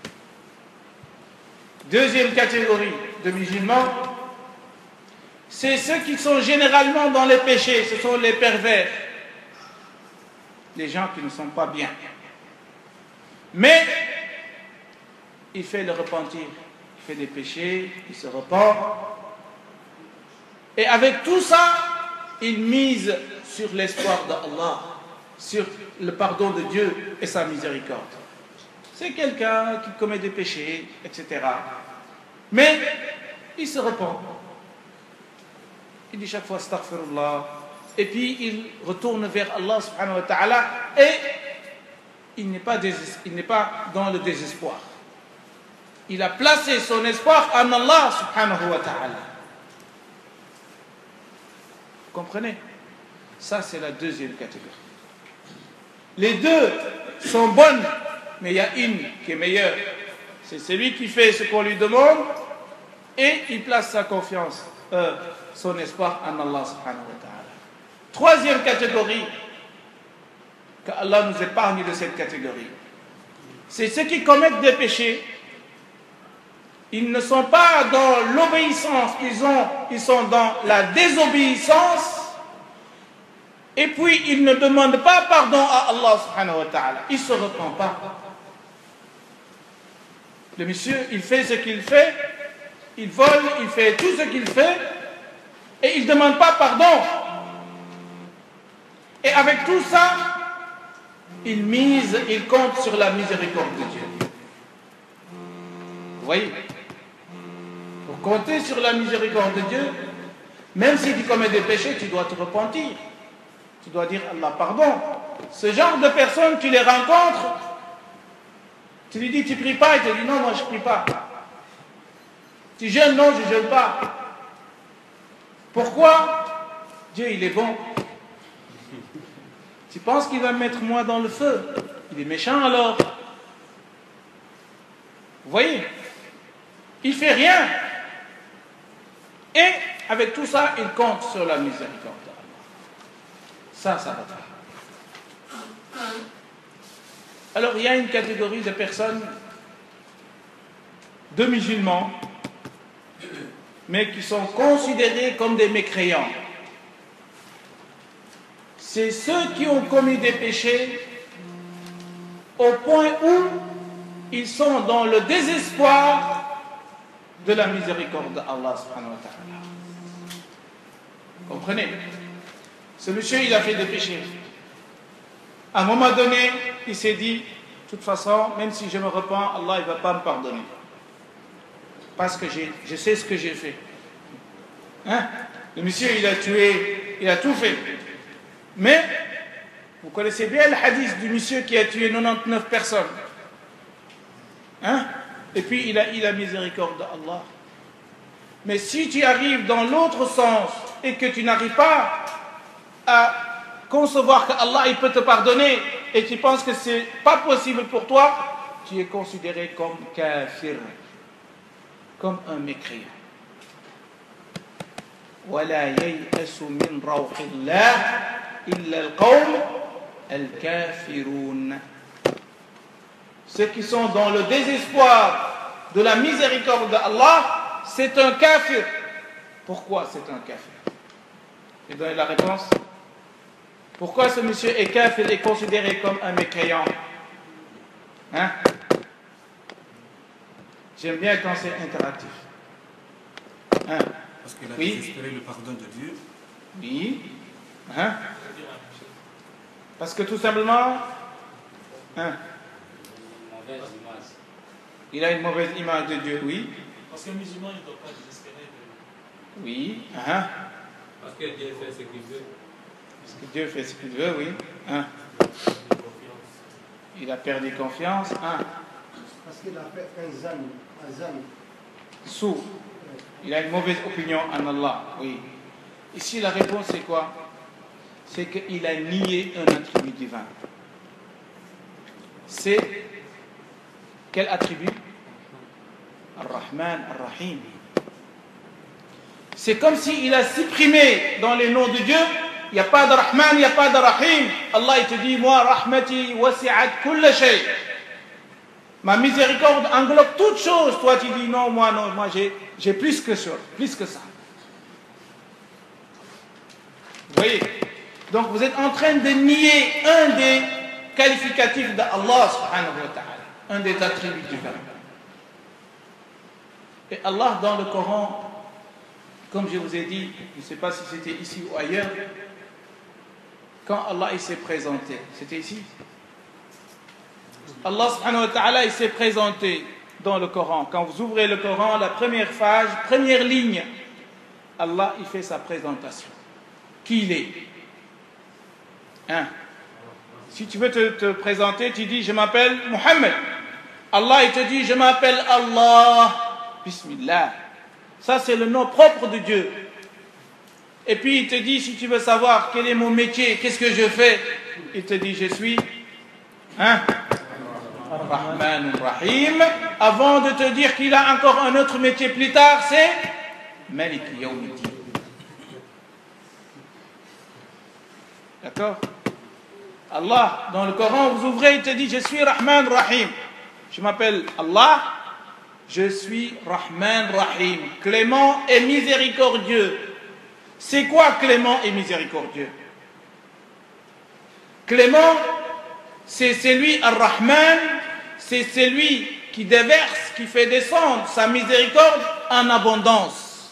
[SPEAKER 1] Deuxième catégorie de musulmans, c'est ceux qui sont généralement dans les péchés, ce sont les pervers, les gens qui ne sont pas bien. Mais il fait le repentir, il fait des péchés, il se repent. Et avec tout ça, il mise sur l'espoir d'Allah, sur le pardon de Dieu et sa miséricorde. C'est quelqu'un qui commet des péchés, et cetera. Mais il se repent. Il dit chaque fois astaghfirullah. Et puis il retourne vers Allah subhanahu wa ta'ala et il n'est pas, il n'est pas dans le désespoir. Il a placé son espoir en Allah subhanahu wa ta'ala. Vous comprenez? Ça, c'est la deuxième catégorie. Les deux sont bonnes, mais il y a une qui est meilleure. C'est celui qui fait ce qu'on lui demande et il place sa confiance, euh, son espoir en Allah subhanahu wa ta'ala. Troisième catégorie, que Allah nous épargne de cette catégorie, c'est ceux qui commettent des péchés. Ils ne sont pas dans l'obéissance, ils, ont, ils sont dans la désobéissance. Et puis, ils ne demandent pas pardon à Allah subhanahu wa ta'ala. Il ne se repent pas. Le monsieur, il fait ce qu'il fait, il vole, il fait tout ce qu'il fait, et il ne demande pas pardon. Et avec tout ça, il mise, il compte sur la miséricorde de Dieu. Vous voyez? Pour compter sur la miséricorde de Dieu, même si tu commets des péchés, tu dois te repentir. Tu dois dire Allah pardon. Ce genre de personnes, tu les rencontres, Tu lui dis, tu pries pas, il te dit, non, moi je prie pas. Tu jeûnes, non, je jeûne pas. Pourquoi? Dieu, il est bon. Tu penses qu'il va me mettre moi dans le feu? Il est méchant alors. Vous voyez? Il fait rien. Et avec tout ça, il compte sur la miséricorde d'Allah. Ça, ça va pas. Alors, il y a une catégorie de personnes, de musulmans, mais qui sont considérés comme des mécréants. C'est ceux qui ont commis des péchés au point où ils sont dans le désespoir de la miséricorde d'Allah subhanahu wa ta'ala. Comprenez? Ce monsieur, il a fait des péchés. À un moment donné, il s'est dit, de toute façon, même si je me repens, Allah ne va pas me pardonner. Parce que j'ai, je sais ce que j'ai fait. Hein? Le monsieur, il a tué, il a tout fait. Mais, vous connaissez bien le hadith du monsieur qui a tué quatre-vingt-dix-neuf personnes. Hein? Et puis, il a eu la miséricorde d'Allah. Mais si tu arrives dans l'autre sens et que tu n'arrives pas à concevoir qu'Allah il peut te pardonner et tu penses que ce n'est pas possible pour toi, tu es considéré comme kafir, comme un mécréant. وَلَا يَيْأَسُ مِنْ رَوْحِ اللَّهِ إِلَّا الْقَوْمُ الْكَافِرُونَ. Ceux qui sont dans le désespoir de la miséricorde d'Allah, c'est un kafir. Pourquoi c'est un kafir? Je vais donner la réponse. Pourquoi ce monsieur est kafir et considéré comme un mécréant? Hein? J'aime bien quand c'est interactif. Hein?
[SPEAKER 4] Parce qu'il a
[SPEAKER 1] oui.
[SPEAKER 4] désespéré le pardon de Dieu.
[SPEAKER 1] Oui. Hein? Parce que tout simplement, hein? Il a une mauvaise image de Dieu, oui.
[SPEAKER 2] Parce qu'un musulman, il ne doit pas désespérer de...
[SPEAKER 1] Oui. Hein?
[SPEAKER 2] Parce que Dieu fait ce qu'il veut.
[SPEAKER 1] Parce que Dieu fait ce qu'il veut, oui. Hein? Il a perdu confiance. Hein?
[SPEAKER 3] Parce qu'il a fait un zan, un zan.
[SPEAKER 1] Sous. Il a une mauvaise opinion en Allah, oui. Ici, la réponse, c'est quoi? C'est qu'il a nié un attribut divin. C'est quel attribut? Ar-Rahman, Ar-Rahim. C'est comme s'il a supprimé dans les noms de Dieu, il n'y a pas de Rahman, il n'y a pas de Rahim. Allah, il te dit, moi, Rahmati wasi'at kulla shay. Ma miséricorde englobe toutes choses. Toi, tu dis, non, moi, non, moi, j'ai, j'ai plus que ça, plus que ça. Vous voyez? Donc, vous êtes en train de nier un des qualificatifs d'Allah, subhanahu wa ta'ala, un des attributs divins. Et Allah, dans le Coran, comme je vous ai dit, je ne sais pas si c'était ici ou ailleurs, quand Allah il s'est présenté, c'était ici? Allah subhanahu wa ta'ala il s'est présenté dans le Coran. Quand vous ouvrez le Coran, la première page, première ligne, Allah il fait sa présentation. Qui il est? Hein? Si tu veux te, te présenter, tu dis je m'appelle Muhammad. Allah il te dit je m'appelle Allah. Bismillah. Ça c'est le nom propre de Dieu. Et puis il te dit si tu veux savoir quel est mon métier, qu'est-ce que je fais, il te dit je suis hein? Rahman Rahim. Avant de te dire qu'il a encore un autre métier plus tard, c'est Malik Yawmiddin. D'accord? Allah, dans le Coran, vous ouvrez, il te dit je suis Rahman Rahim. Je m'appelle Allah, je suis Rahman Rahim, clément et miséricordieux. C'est quoi clément et miséricordieux? Clément, c'est celui, Ar-Rahman, c'est celui qui déverse, qui fait descendre sa miséricorde en abondance.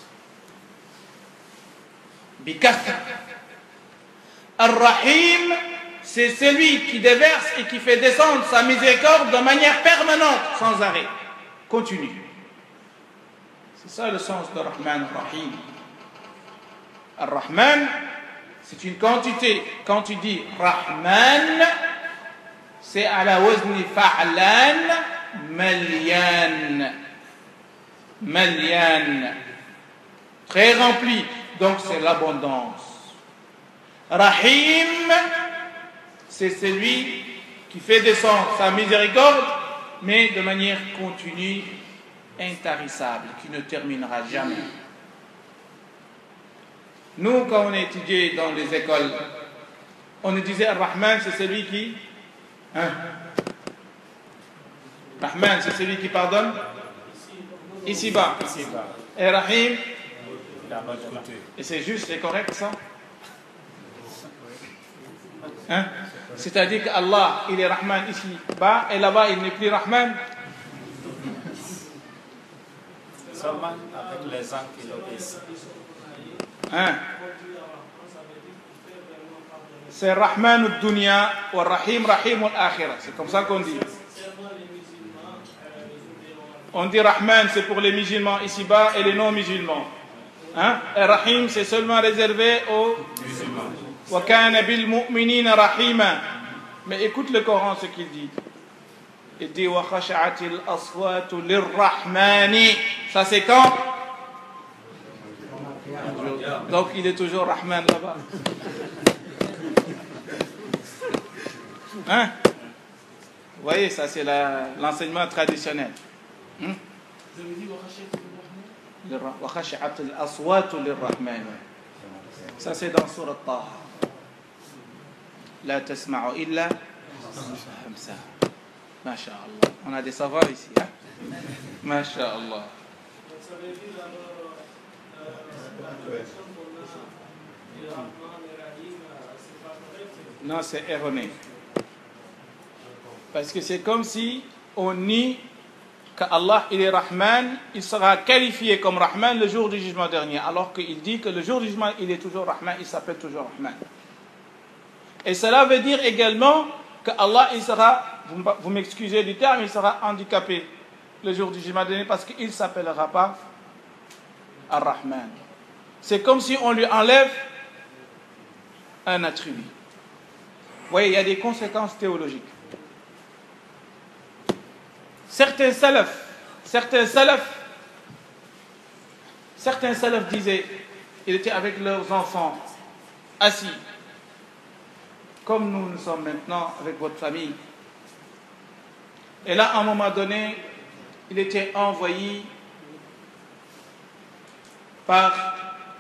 [SPEAKER 1] Bikathra. Ar-Rahim, c'est celui qui déverse et qui fait descendre sa miséricorde de manière permanente, sans arrêt, continue. C'est ça le sens de Rahman Rahim. Ar-Rahman, c'est une quantité. Quand tu dis Rahman, c'est à la wazni fa'lan, Malian. Malian. Très rempli. Donc c'est l'abondance. Rahim, c'est celui qui fait descendre sa miséricorde, mais de manière continue, intarissable, qui ne terminera jamais. Nous, quand on a étudié dans les écoles, on nous disait Ar-Rahman, c'est celui qui... Hein? Rahman, c'est celui qui pardonne ici-bas. Ici-bas. Et Rahim, et c'est juste, c'est correct ça? Hein? C'est-à-dire qu'Allah, il est Rahman ici-bas, et là-bas, il n'est plus Rahman.
[SPEAKER 4] Seulement avec les gens qui l'obéissent.
[SPEAKER 1] Hein? C'est Rahman al-Dunya ou Rahim Rahim al-Akhirah. C'est comme ça qu'on dit. On dit Rahman, c'est pour les musulmans ici-bas et les non-musulmans. Hein? Et Rahim, c'est seulement réservé aux musulmans. Wa kana bil mu'minina rahima. Mais écoute le Coran, ce qu'il dit. Il dit wa khasha'atil aswatu lirrahmani. Ça c'est quand? Donc il est toujours Rahman là-bas. Hein? Vous voyez, ça c'est l'enseignement traditionnel. Hmm? Ça c'est dans Surat Taha. La tasma'u illa hamsa. Masha'Allah. On a des savants ici. Hein? Masha'Allah. Non, c'est erroné. Parce que c'est comme si on nie qu'Allah il est Rahman, il sera qualifié comme Rahman le jour du jugement dernier, alors qu'il dit que le jour du jugement il est toujours Rahman, il s'appelle toujours Rahman. Et cela veut dire également qu'Allah il sera, vous, vous m'excusez du terme, il sera handicapé le jour du jugement dernier parce qu'il ne s'appellera pas Ar-Rahman. C'est comme si on lui enlève un attribut. Vous voyez, il y a des conséquences théologiques. Certains salafs, certains salafs, certains salafs disaient, ils étaient avec leurs enfants, assis, comme nous nous sommes maintenant avec votre famille. Et là, à un moment donné, il était envoyé par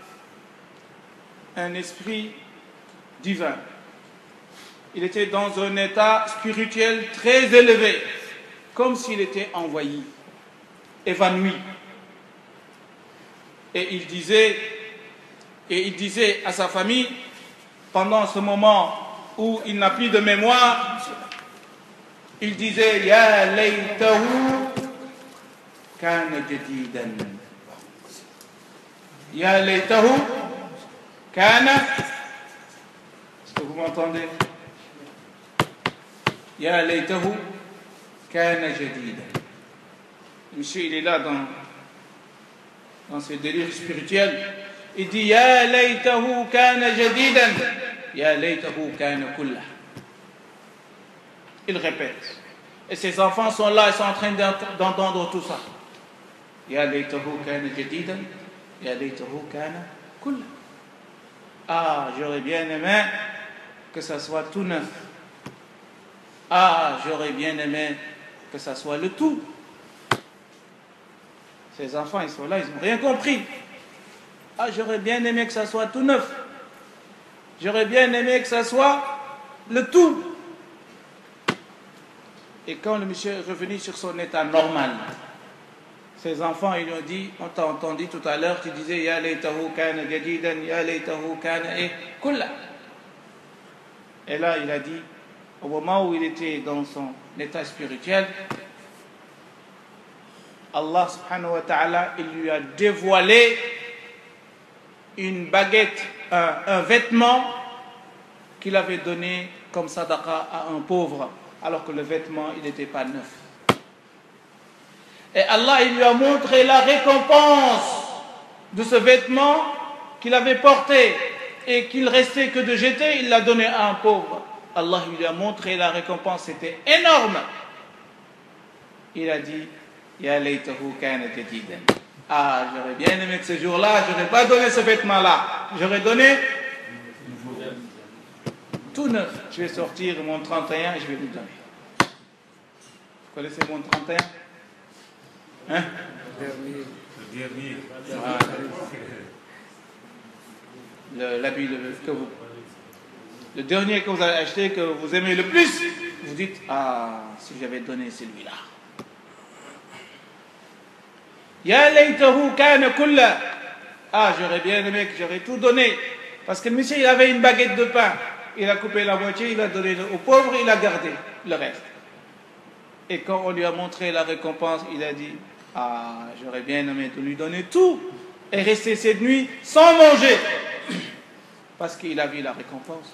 [SPEAKER 1] un esprit divin. Il était dans un état spirituel très élevé, comme s'il était envoyé, évanoui. Et il disait, et il disait à sa famille, pendant ce moment où il n'a plus de mémoire, il disait Ya laytahu kana jadidan. Ya laytahu kana. Est-ce que vous m'entendez? Ya laytahu kana jadidan. Monsieur, il est là dans, dans ce délire spirituel. Il dit Ya laytahu kana jadidan. Ya laytahu kana kullah. Il répète. Et ses enfants sont là, ils sont en train d'entendre tout ça. Ya laytahu kana jadidan. Ya laytahu kana kullah. Ah, j'aurais bien aimé que ça soit tout neuf. Ah, j'aurais bien aimé que ça soit le tout. Ces enfants, ils sont là, ils n'ont rien compris. Ah, j'aurais bien aimé que ça soit tout neuf. J'aurais bien aimé que ça soit le tout. Et quand le monsieur est revenu sur son état normal, ses enfants, ils lui ont dit, on t'a entendu tout à l'heure, tu disais, Ya laytahu kana jadidan, Ya laytahu kana et kulla. Et là, il a dit, au moment où il était dans son état spirituel, Allah subhanahu wa ta'ala, il lui a dévoilé une baguette, un, un vêtement qu'il avait donné comme sadaqa à un pauvre, alors que le vêtement, il n'était pas neuf. Et Allah, il lui a montré la récompense de ce vêtement qu'il avait porté et qu'il restait que de jeter, il l'a donné à un pauvre. Allah lui a montré la récompense, c'était énorme. il a dit Ya laytahu kana jadidan. Ah, j'aurais bien aimé que ce jour-là, j'aurais pas donné ce vêtement-là. J'aurais donné tout neuf. Je vais sortir mon trente et un et je vais lui donner. Vous connaissez mon trente et un? Hein?
[SPEAKER 2] Le dernier.
[SPEAKER 1] Voilà. Le, l'habit que vous, le dernier que vous avez acheté, que vous aimez le plus, vous dites ah, si j'avais donné celui-là. Ya laytahu kana kulla. Ah, j'aurais bien aimé que j'aurais tout donné. Parce que le monsieur, il avait une baguette de pain. Il a coupé la moitié, il a donné aux pauvres, il a gardé le reste. Et quand on lui a montré la récompense, il a dit ah, j'aurais bien aimé de lui donner tout et rester cette nuit sans manger. Parce qu'il a vu la récompense.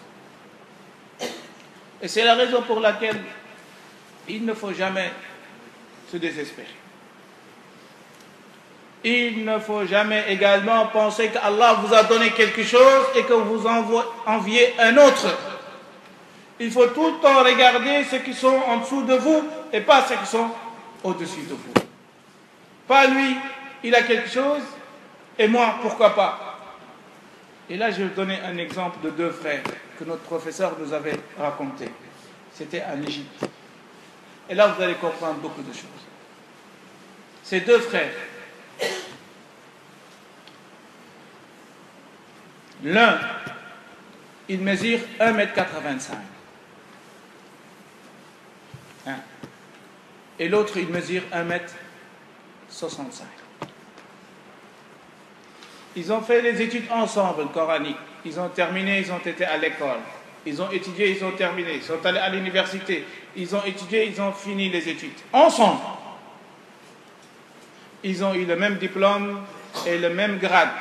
[SPEAKER 1] Et c'est la raison pour laquelle il ne faut jamais se désespérer. Il ne faut jamais également penser qu'Allah vous a donné quelque chose et que vous enviez un autre. Il faut tout le temps regarder ceux qui sont en dessous de vous et pas ceux qui sont au-dessus de vous. Pas lui, il a quelque chose et moi, pourquoi pas? Et là, je vais vous donner un exemple de deux frères que notre professeur nous avait raconté. C'était en Égypte. Et là, vous allez comprendre beaucoup de choses. Ces deux frères, l'un, il mesure un mètre quatre-vingt-cinq. Hein. Et l'autre, il mesure un mètre soixante-cinq. Ils ont fait les études ensemble, coraniques. Ils ont terminé, ils ont été à l'école. Ils ont étudié, ils ont terminé. Ils sont allés à l'université. Ils ont étudié, ils ont fini les études. Ensemble. Ils ont eu le même diplôme et le même grade.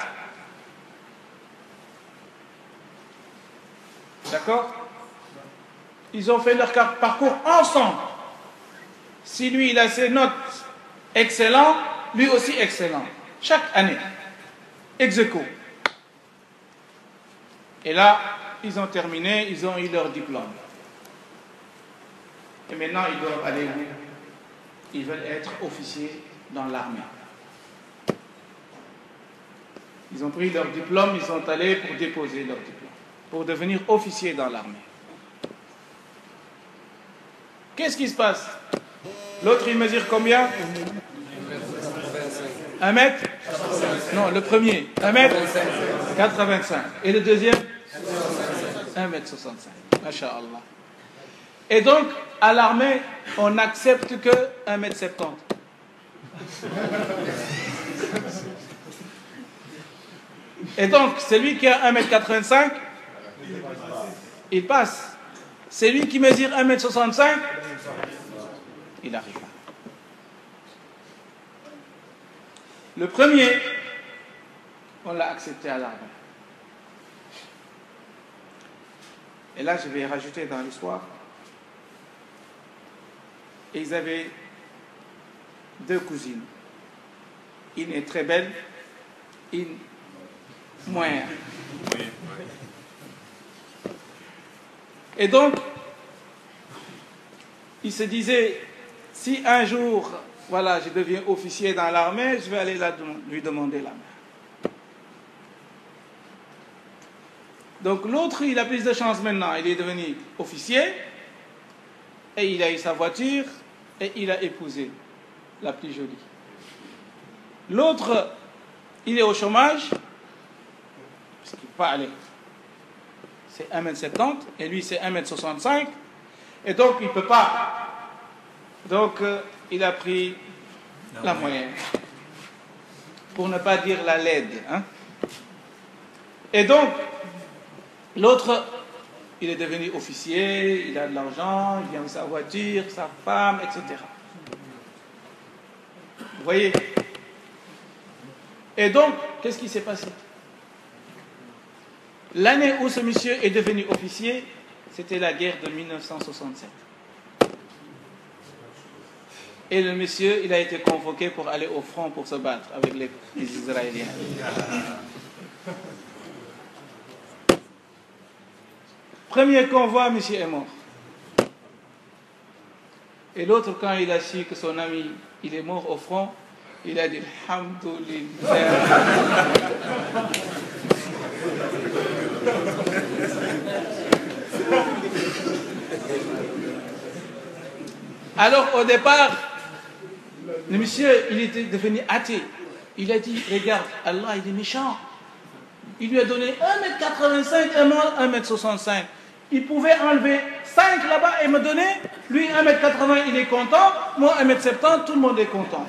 [SPEAKER 1] D'accord? Ils ont fait leur parcours ensemble. Si lui, il a ses notes excellentes, lui aussi excellent. Chaque année. Ex aequo. Et là, ils ont terminé, ils ont eu leur diplôme. Et maintenant, ils doivent aller où? Ils veulent être officiers dans l'armée. Ils ont pris leur diplôme, ils sont allés pour déposer leur diplôme, pour devenir officiers dans l'armée. Qu'est-ce qui se passe? L'autre, il mesure combien? Un mètre? Non, le premier, un mètre quatre-vingt-cinq. Et le deuxième? un mètre soixante-cinq. Masha'Allah. Et donc, à l'armée, on n'accepte que un mètre soixante-dix. Et donc, celui qui a un mètre quatre-vingt-cinq, il passe. Celui qui mesure un mètre soixante-cinq, il arrive pas. Le premier, on l'a accepté à l'armée. Et là, je vais rajouter dans l'histoire. Et ils avaient deux cousines. Une est très belle, une moins. Et donc, il se disait, si un jour, voilà, je deviens officier dans l'armée, je vais aller là, lui demander la main. Donc l'autre, il a plus de chance maintenant. Il est devenu officier, et il a eu sa voiture, et il a épousé la plus jolie. L'autre, il est au chômage, parce qu'il ne peut pas aller. C'est un mètre soixante-dix, et lui c'est un mètre soixante-cinq, et donc il ne peut pas. Donc euh, il a pris la, la moyenne, pour ne pas dire la laide. Hein? Et donc, l'autre, il est devenu officier, il a de l'argent, il a sa voiture, sa femme, et cetera. Vous voyez? Et donc, qu'est-ce qui s'est passé? L'année où ce monsieur est devenu officier, c'était la guerre de mille neuf cent soixante-sept. Et le monsieur, il a été convoqué pour aller au front pour se battre avec les, les Israéliens. Premier convoi, monsieur est mort. Et l'autre, quand il a su que son ami, il est mort au front, il a dit Alhamdulillah. Alors au départ, le monsieur, il était devenu athée. Il a dit, regarde, Allah, il est méchant. Il lui a donné un mètre quatre-vingt-cinq et moi un mètre soixante-cinq. Il pouvait enlever cinq là-bas et me donner. Lui, un mètre quatre-vingts, il est content. Moi, un mètre soixante-dix, tout le monde est content.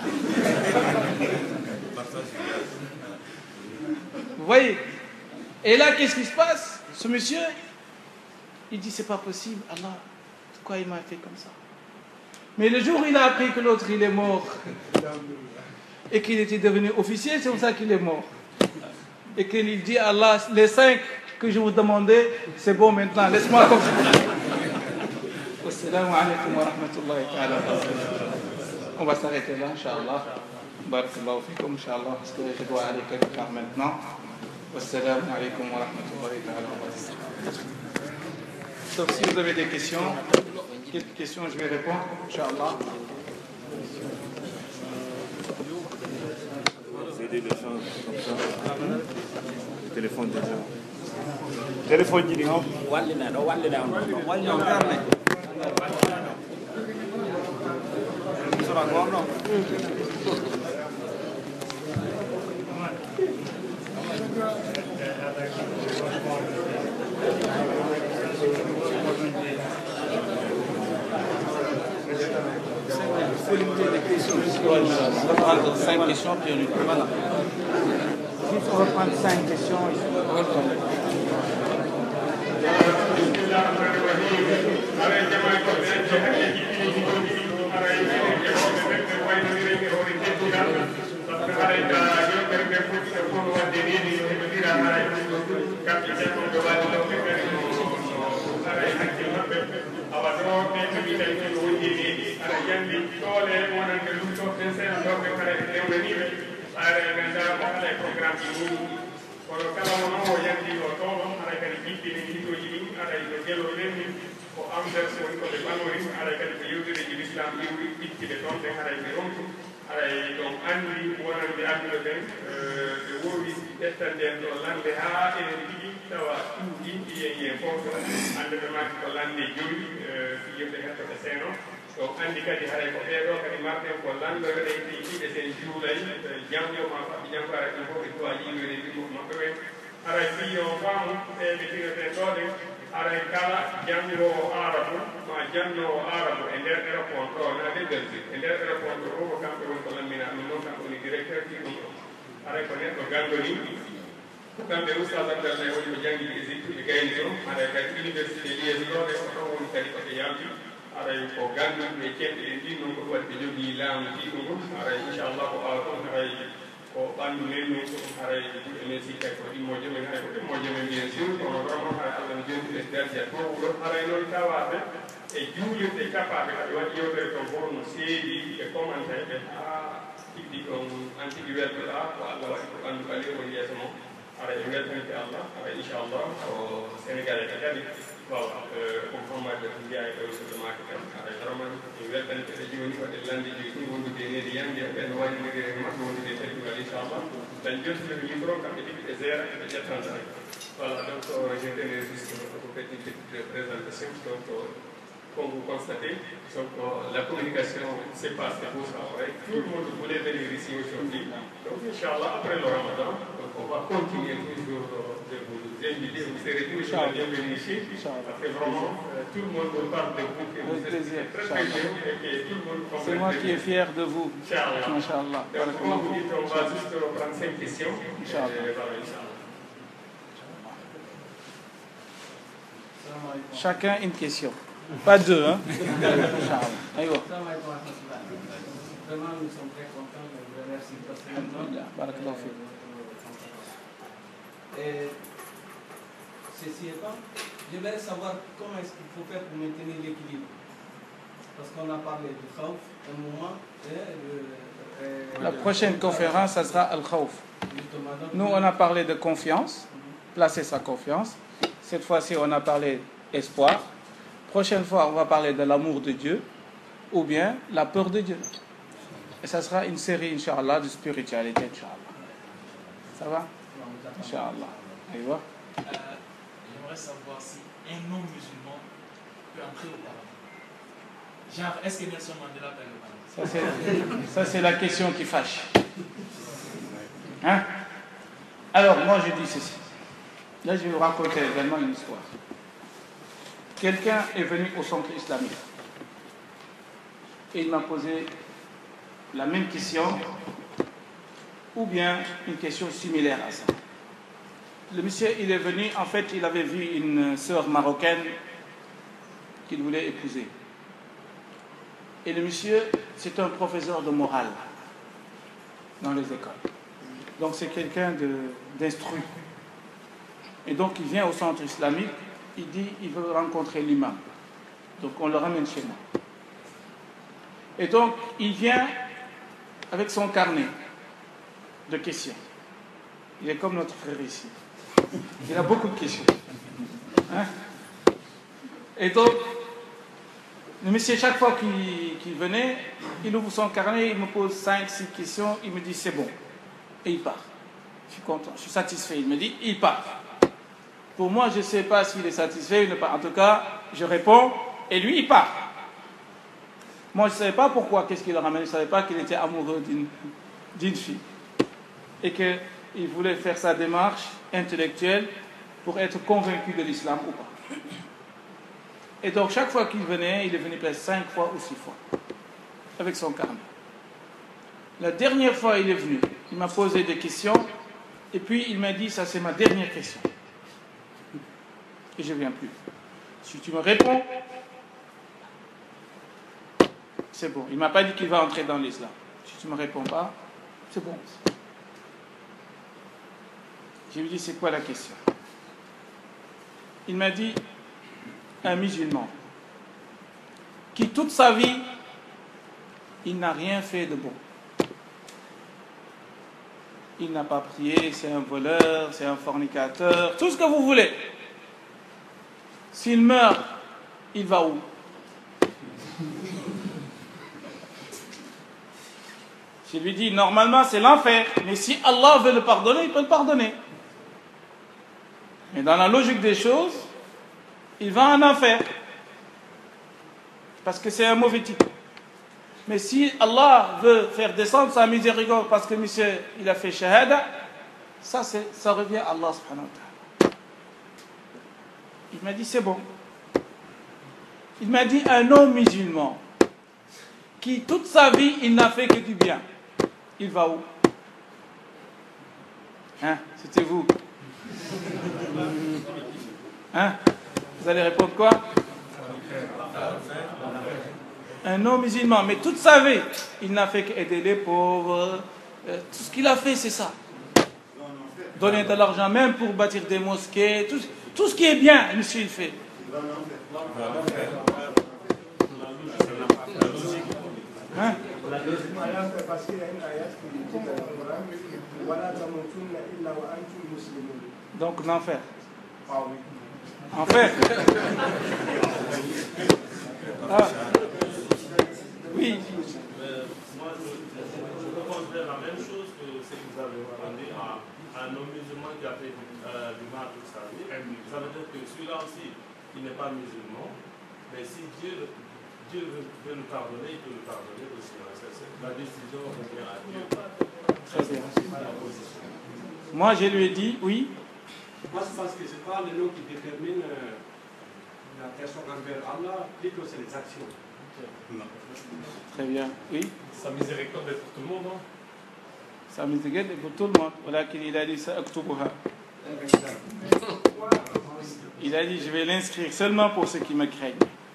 [SPEAKER 1] Vous voyez? Et là, qu'est-ce qui se passe? Ce monsieur, il dit, c'est pas possible. Allah, pourquoi il m'a fait comme ça? Mais le jour où il a appris que l'autre, il est mort, et qu'il était devenu officier, c'est pour ça qu'il est mort. Et qu'il dit à Allah, les cinq que je vous demandais, c'est bon maintenant, laisse-moi comme ça. Wassalamu alaikum wa rahmatullahi ta'ala. On va s'arrêter là, Inch'Allah. Barakallahu fikum, Inch'Allah, parce que je dois aller quelque part maintenant. Wassalamu alaikum wa rahmatullahi ta'ala. Sauf si vous avez des questions, quelques questions, je vais répondre, Inch'Allah.
[SPEAKER 2] Aider les gens comme ça. Le téléphone des gens. Téléphone du nom.
[SPEAKER 1] On va prendre cinq questions, puis on y voilà. Juste, on va prendre cinq questions.
[SPEAKER 5] kono kala mo noon o yandi o toɗo aɗa kadi jippini hitoji ɗin aɗa ko jeloɗen min ko amders woni koɓe ɓanorin aɗa kadi ko yewtireji l'islam iwri ittide toon ɗen aɗa ɓe romtu aɗa ɗon andi wonande andude ɓen ɓe wowi ƴettanden ɗo lande ha enen tigi tawa yimɓi yen fof ande ɓe maki ko lande joyi si yimɓe hettoɓe seeno ɗo andi kadi haɗa ko ɓeeɗo kadi marɗen ko landoɓe ɗe yiɗɓe sen juulay jamjo ma faɓe jamfare ɗum fof ɓe tuwa yiwede ɗimo maɓɓe ɓen aray fiyo faamu ɓeɓe tinoten ɗoɗen aray kala jamñowo arabu ma jamñowo arabu e nder aéroport ɗo naade belgi e nder aéroport ɗo fof ko kamɓe woni ko lammina ɗum noon kamɓe woni directeur fi ɗum ɗo aray ko neɗɗo gandoni kamɓe oustas abdallah woni ko janggi égypte ɓe gayni toon aray kadi université liége ɗoɗe ko ɗon woni kadi koɓe yalti aray ko ganduɓe ceɗɗe ɗen ɗin noon ko ɗum waɗi ɓe jogii laamu fiɗu ngu aray inchallah ko awa toon aray ko ɓanndu men nun ko ɗum haray ɓuuɗe men sikka ko ɗimmoje men hay ko ɗimmoje men bien sûr kono vraiment hay allah no jontiɗe darja to wuuro haray noon tawaɓe e juulirɗe cappaɓe kaɓe waɗi yewtere toon fof no seedi e commentaɓe ha tigɗi ɗon an tigui weltoɗa ko allah waɗi ko ɓanndu ɓali woni yeeso moon aray ɓe weltanite allah aray inchallah ko sénégalais ɓe kadi voilà comme formaji ko mbiya e ɗowsoto maki tan aɗa vraiment mi weltanite ɓe joni waɗe lande joyi ɗum wondude nede yande ɓen wañinide makko wondude teddungal inchallah tan jontinode micro kamɓe tigui ɓe gére ɓe ƴettanta voilà donc je tenais juste ko petite présentation donc comme vous constatez donc la communication se passe de bouche à oreille tout le monde voulait venir ici aujourd'hui donc inchallah après le ramadan donc on va continuer toujours de vous inviter, vous serez tous les bienvenus ici, parce que vraiment, euh, tout le monde vous parle de vous, que vous êtes très très bien, et que tout le monde comprend.
[SPEAKER 1] C'est moi qui est fier de vous.
[SPEAKER 5] Inch'Allah. Donc, comme vous dites, on va juste prendre cinq questions. Inch'Allah.
[SPEAKER 1] Chacun une question. Pas deux, hein. Inch'Allah. Aïwa.
[SPEAKER 6] Vraiment, nous sommes très contents de vous remercier personnellement.
[SPEAKER 1] Barakallahu fik.
[SPEAKER 6] Et ceci étant, je voudrais savoir comment est-ce qu'il faut faire pour maintenir l'équilibre. Parce qu'on a parlé du khawf, un moment. Et le, et
[SPEAKER 1] La prochaine conférence, ça sera Al-Khawf. Nous, on a parlé de confiance, placer sa confiance. Cette fois-ci, on a parlé espoir. Prochaine fois, on va parler de l'amour de Dieu. ou bien la peur de Dieu. Et ça sera une série, Inch'Allah, de spiritualité, Inch'Allah. Ça va? Inch'Allah. Allez voir.
[SPEAKER 7] Euh, J'aimerais savoir si un non-musulman peut entrer au paradis. Genre, est-ce que Nelson Mandela peut aller au paradis?
[SPEAKER 1] Ça, c'est la question qui fâche. Hein? Alors, moi, je dis ceci. Là, je vais vous raconter également une histoire. Quelqu'un est venu au centre islamique et il m'a posé la même question ou bien une question similaire à ça. Le monsieur, il est venu, en fait, il avait vu une sœur marocaine qu'il voulait épouser. Et le monsieur, c'est un professeur de morale dans les écoles. Donc c'est quelqu'un d'instruit. Et donc il vient au centre islamique, il dit il veut rencontrer l'imam. Donc on le ramène chez moi. Et donc il vient avec son carnet de questions. Il est comme notre frère ici. Il a beaucoup de questions. Hein? Et donc, le monsieur, chaque fois qu'il qu'il venait, il ouvre son carnet, il me pose cinq, six questions, il me dit c'est bon. Et il part. Je suis content, je suis satisfait. Il me dit, il part. Pour moi, je ne sais pas s'il est satisfait ou pas. En tout cas, je réponds, et lui, il part. Moi, je ne savais pas pourquoi, qu'est-ce qu'il le ramène. Je ne savais pas qu'il était amoureux d'une d'une fille. Et qu'il voulait faire sa démarche intellectuelle pour être convaincu de l'islam ou pas. Et donc, chaque fois qu'il venait, il est venu presque cinq fois ou six fois, avec son carnet. La dernière fois, il est venu, il m'a posé des questions, et puis il m'a dit, ça c'est ma dernière question. Et je ne viens plus. Si tu me réponds, c'est bon. Il ne m'a pas dit qu'il va entrer dans l'islam. Si tu ne me réponds pas, c'est bon. Je lui ai dit, c'est quoi la question? Il m'a dit, un musulman qui toute sa vie, il n'a rien fait de bon. Il n'a pas prié, c'est un voleur, c'est un fornicateur, tout ce que vous voulez. S'il meurt, il va où? Je lui dis, normalement c'est l'enfer, mais si Allah veut le pardonner, il peut le pardonner. Mais dans la logique des choses, il va en enfer. Parce que c'est un mauvais type. Mais si Allah veut faire descendre sa miséricorde parce que monsieur, il a fait shahada, ça, ça revient à Allah subhanahu wa ta'ala. Il m'a dit, c'est bon. Il m'a dit, un homme musulman qui toute sa vie, il n'a fait que du bien, il va où? Hein? C'était vous. Hein? Vous allez répondre quoi? Un homme musulman, mais toute sa vie, il n'a fait qu'aider les pauvres. Euh, tout ce qu'il a fait, c'est ça. Donner de l'argent, même pour bâtir des mosquées. Tout, tout ce qui est bien, monsieur, il fait. Hein?
[SPEAKER 3] Parce qu'il y a une ayat qui dit dans le Coran, Wala tamutunna illa wa antum muslimun.
[SPEAKER 1] Donc l'enfer.
[SPEAKER 3] Ah oui.
[SPEAKER 1] Enfer. Ah. Oui.
[SPEAKER 2] Euh, moi, je, je considère la même chose que ce que vous avez demandé à, à un homme musulman qui a fait euh, du mal toute sa vie. Ça veut dire que celui-là aussi, il n'est pas musulman, mais si Dieu, Dieu veut, veut le pardonner, il peut le pardonner aussi. La décision revient à Dieu.
[SPEAKER 1] Très bien. Moi, je lui ai dit, oui.
[SPEAKER 8] Moi, je pense que ce n'est pas le nom qui détermine euh, la personne envers Allah, plutôt c'est les actions.
[SPEAKER 1] Très bien, oui.
[SPEAKER 2] Sa miséricorde est pour tout le monde, non?
[SPEAKER 1] Sa miséricorde est pour tout le monde. Voilà qu'il a dit ça, Aktubuha. Il a dit, je vais l'inscrire seulement pour ceux qui me craignent.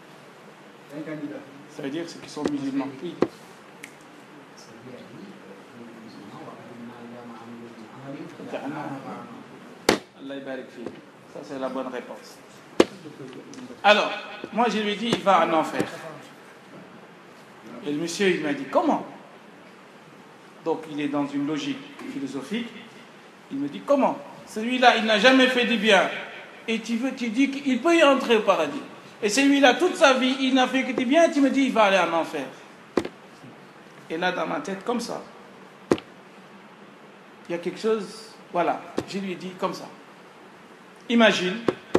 [SPEAKER 1] Ça veut dire ceux qui sont musulmans. Oui. Ça, c'est la bonne réponse. Alors, moi, je lui ai dit, il va en enfer. Et le monsieur, il m'a dit, comment? Donc, il est dans une logique philosophique. Il me dit, comment? Celui-là, il n'a jamais fait du bien. Et tu veux, tu dis qu'il peut y entrer au paradis. Et celui-là, toute sa vie, il n'a fait que du bien, tu me dis, il va aller en enfer. Et là, dans ma tête, comme ça, il y a quelque chose, voilà, je lui ai dit comme ça. Imagine,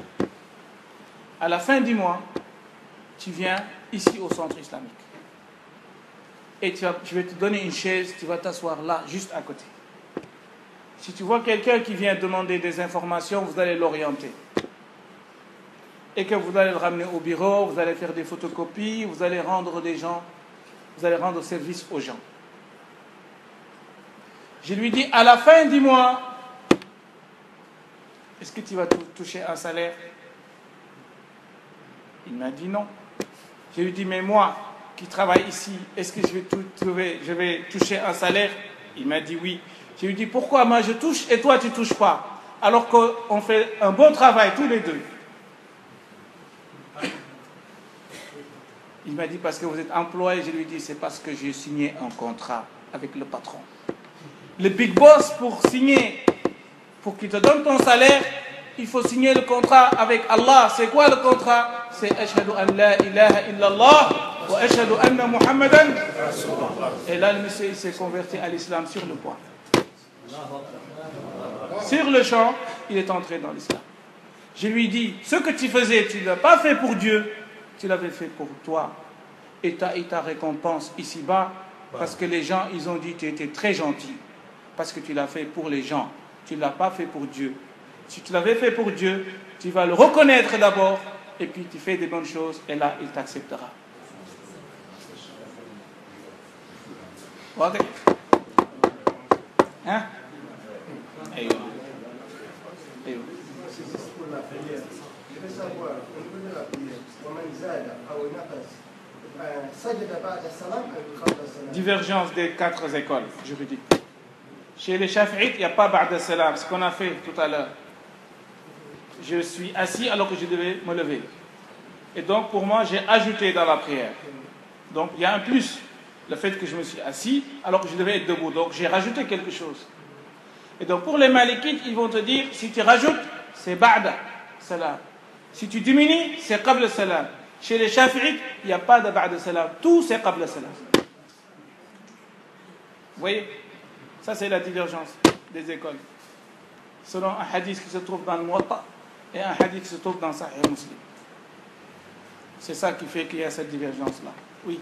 [SPEAKER 1] à la fin du mois, tu viens ici au centre islamique. Et tu vas, je vais te donner une chaise, tu vas t'asseoir là, juste à côté. Si tu vois quelqu'un qui vient demander des informations, vous allez l'orienter. Et que vous allez le ramener au bureau, vous allez faire des photocopies, vous allez rendre des gens, vous allez rendre service aux gens. Je lui dis, à la fin du mois, est-ce que tu vas toucher un salaire? Il m'a dit non. Je lui dis, mais moi, qui travaille ici, est-ce que je vais, tout trouver, je vais toucher un salaire? Il m'a dit oui. Je lui dis, pourquoi moi je touche et toi tu ne touches pas? Alors qu'on fait un bon travail tous les deux. Il m'a dit, parce que vous êtes employé. Je lui dis, c'est parce que j'ai signé un contrat avec le patron. Le big boss, pour signer, pour qu'il te donne ton salaire, il faut signer le contrat avec Allah. C'est quoi le contrat? C'est Ashhadu an la ilaha illallah wa ashhadu anna Muhammadan. Et là, le monsieur s'est converti à l'islam sur le point. Sur le champ, il est entré dans l'islam. Je lui dis, ce que tu faisais, tu ne l'as pas fait pour Dieu, tu l'avais fait pour toi. Et ta, et ta récompense ici-bas, parce que les gens, ils ont dit, tu étais très gentil. Parce que tu l'as fait pour les gens. Tu ne l'as pas fait pour Dieu. Si tu l'avais fait pour Dieu, tu vas le reconnaître d'abord, et puis tu fais des bonnes choses, et là, il t'acceptera. Ok. Hein? Aïe. Aïe.
[SPEAKER 3] C'est juste pour la prière. Je veux savoir, au niveau de la prière, comment Zada, Aounakas, Sajda Ba'da Salam et Qabla Salam.
[SPEAKER 1] Divergence des quatre écoles juridiques. Chez les Shafi'ites, il n'y a pas Ba'da Salam, ce qu'on a fait tout à l'heure. Je suis assis alors que je devais me lever. Et donc, pour moi, j'ai ajouté dans la prière. Donc, il y a un plus. Le fait que je me suis assis alors que je devais être debout. Donc, j'ai rajouté quelque chose. Et donc, pour les Malikites, ils vont te dire, si tu rajoutes, c'est Ba'da Salam. Si tu diminues, c'est Qabla Salam. Chez les Shafi'ites, il n'y a pas de Ba'da Salam. Tout, c'est Qabla Salam. Vous voyez? Ça, c'est la divergence des écoles. Selon un hadith qui se trouve dans le Muwatta et un hadith qui se trouve dans Sahih Muslim. C'est ça qui fait qu'il y a cette divergence-là. Oui.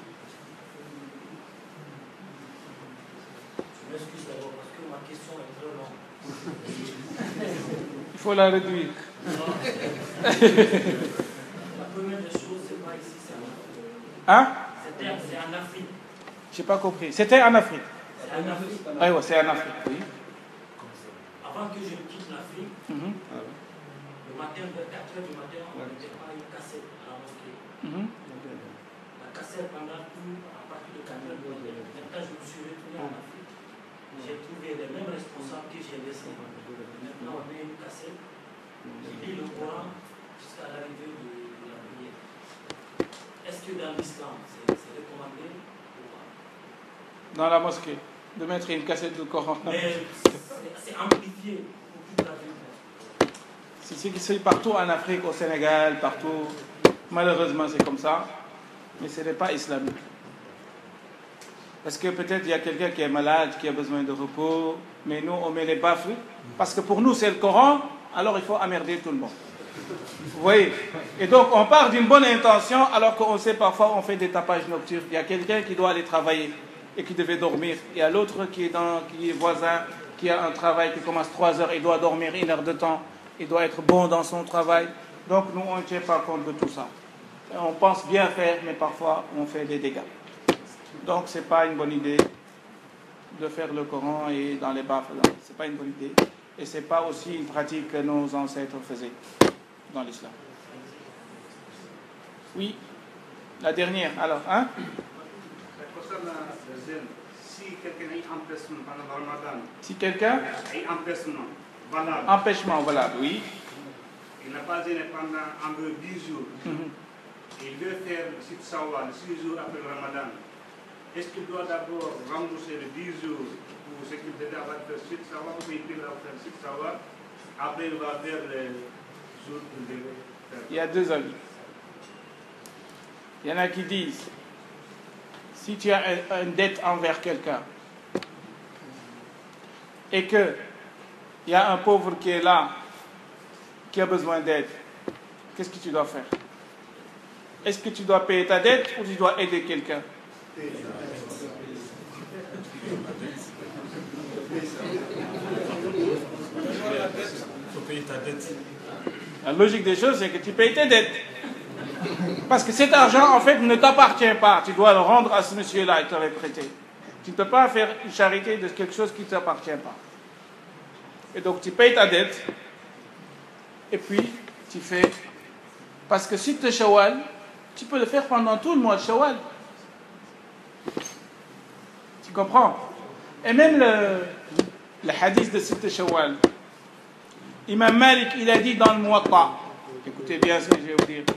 [SPEAKER 9] Je m'excuse d'abord parce que ma question est très longue.
[SPEAKER 1] Il faut la réduire.
[SPEAKER 9] La première des choses, c'est pas ici, c'est en Afrique.
[SPEAKER 1] Hein?
[SPEAKER 9] C'est en Afrique.
[SPEAKER 1] Je n'ai pas compris. C'était en Afrique.
[SPEAKER 9] C'est en Afrique.
[SPEAKER 1] Ah oui, c'est en Afrique, oui.
[SPEAKER 9] Avant que je quitte l'Afrique,
[SPEAKER 1] Mm-hmm.
[SPEAKER 9] le matin, vers quatre heures du matin, on n'était pas une cassette à la mosquée.
[SPEAKER 1] Mm-hmm.
[SPEAKER 9] La cassette pendant tout, à partir de quatre heures du matin. Maintenant, je me suis retourné en Afrique. J'ai trouvé les mêmes responsables que j'ai laissés. Maintenant, on met une cassette qui lit le Coran jusqu'à l'arrivée de, de la prière. Est-ce que dans l'islam, c'est recommandé ou pas?
[SPEAKER 1] Dans la mosquée, de mettre une cassette du Coran.
[SPEAKER 9] Mais c'est amplifié pour toute la vie.
[SPEAKER 1] C'est ce qui se fait partout en Afrique, au Sénégal, partout. Malheureusement, c'est comme ça. Mais ce n'est pas islamique. Parce que peut-être il y a quelqu'un qui est malade, qui a besoin de repos, mais nous, on met les baffes. Parce que pour nous, c'est le Coran, alors il faut emmerder tout le monde. Vous voyez? Et donc, on part d'une bonne intention, alors qu'on sait parfois, on fait des tapages nocturnes. Il y a quelqu'un qui doit aller travailler et qui devait dormir. Il y a l'autre qui est, dans, qui est voisin, qui a un travail qui commence trois heures, il doit dormir une heure de temps. Il doit être bon dans son travail. Donc, nous, on ne tient pas compte de tout ça. On pense bien faire, mais parfois, on fait des dégâts. Donc, ce n'est pas une bonne idée de faire le Coran et dans les baffes. Ce n'est pas une bonne idée. Et ce n'est pas aussi une pratique que nos ancêtres faisaient dans l'islam. Oui, la dernière. Alors, hein?
[SPEAKER 10] Concernant le jeûne, si quelqu'un a un empêchement pendant le Ramadan,
[SPEAKER 1] Si quelqu'un
[SPEAKER 10] a un empêchement valable,
[SPEAKER 1] empêchement valable, oui.
[SPEAKER 10] il n'a pas jeûné pendant environ dix jours,
[SPEAKER 1] Mm-hmm.
[SPEAKER 10] il veut faire le six sawal, six jours après le Ramadan, est-ce qu'il doit d'abord rembourser les dix jours pour ce qu'il devait avoir fait six sawal, ou il va faire six sawal, après il va faire les jours qu'il devait faire?
[SPEAKER 1] Il y a deux avis. Il y en a qui disent, si tu as une dette envers quelqu'un, et qu'il y a un pauvre qui est là, qui a besoin d'aide, qu'est-ce que tu dois faire? Est-ce que tu dois payer ta dette ou tu dois aider quelqu'un?
[SPEAKER 4] Il faut payer ta dette.
[SPEAKER 1] La logique des choses, c'est que tu payes tes dettes. Parce que cet argent, en fait, ne t'appartient pas. Tu dois le rendre à ce monsieur-là, il t'aurait prêté. Tu ne peux pas faire une charité de quelque chose qui ne t'appartient pas. Et donc, tu payes ta dette. Et puis, tu fais... Parce que si tu es Shawwal, tu peux le faire pendant tout le mois de Shawwal. Tu comprends? Et même le, le hadith de Sitt Shawwal. Imam Malik, il a dit dans le Muwatta. Écoutez bien ce que je vais vous dire.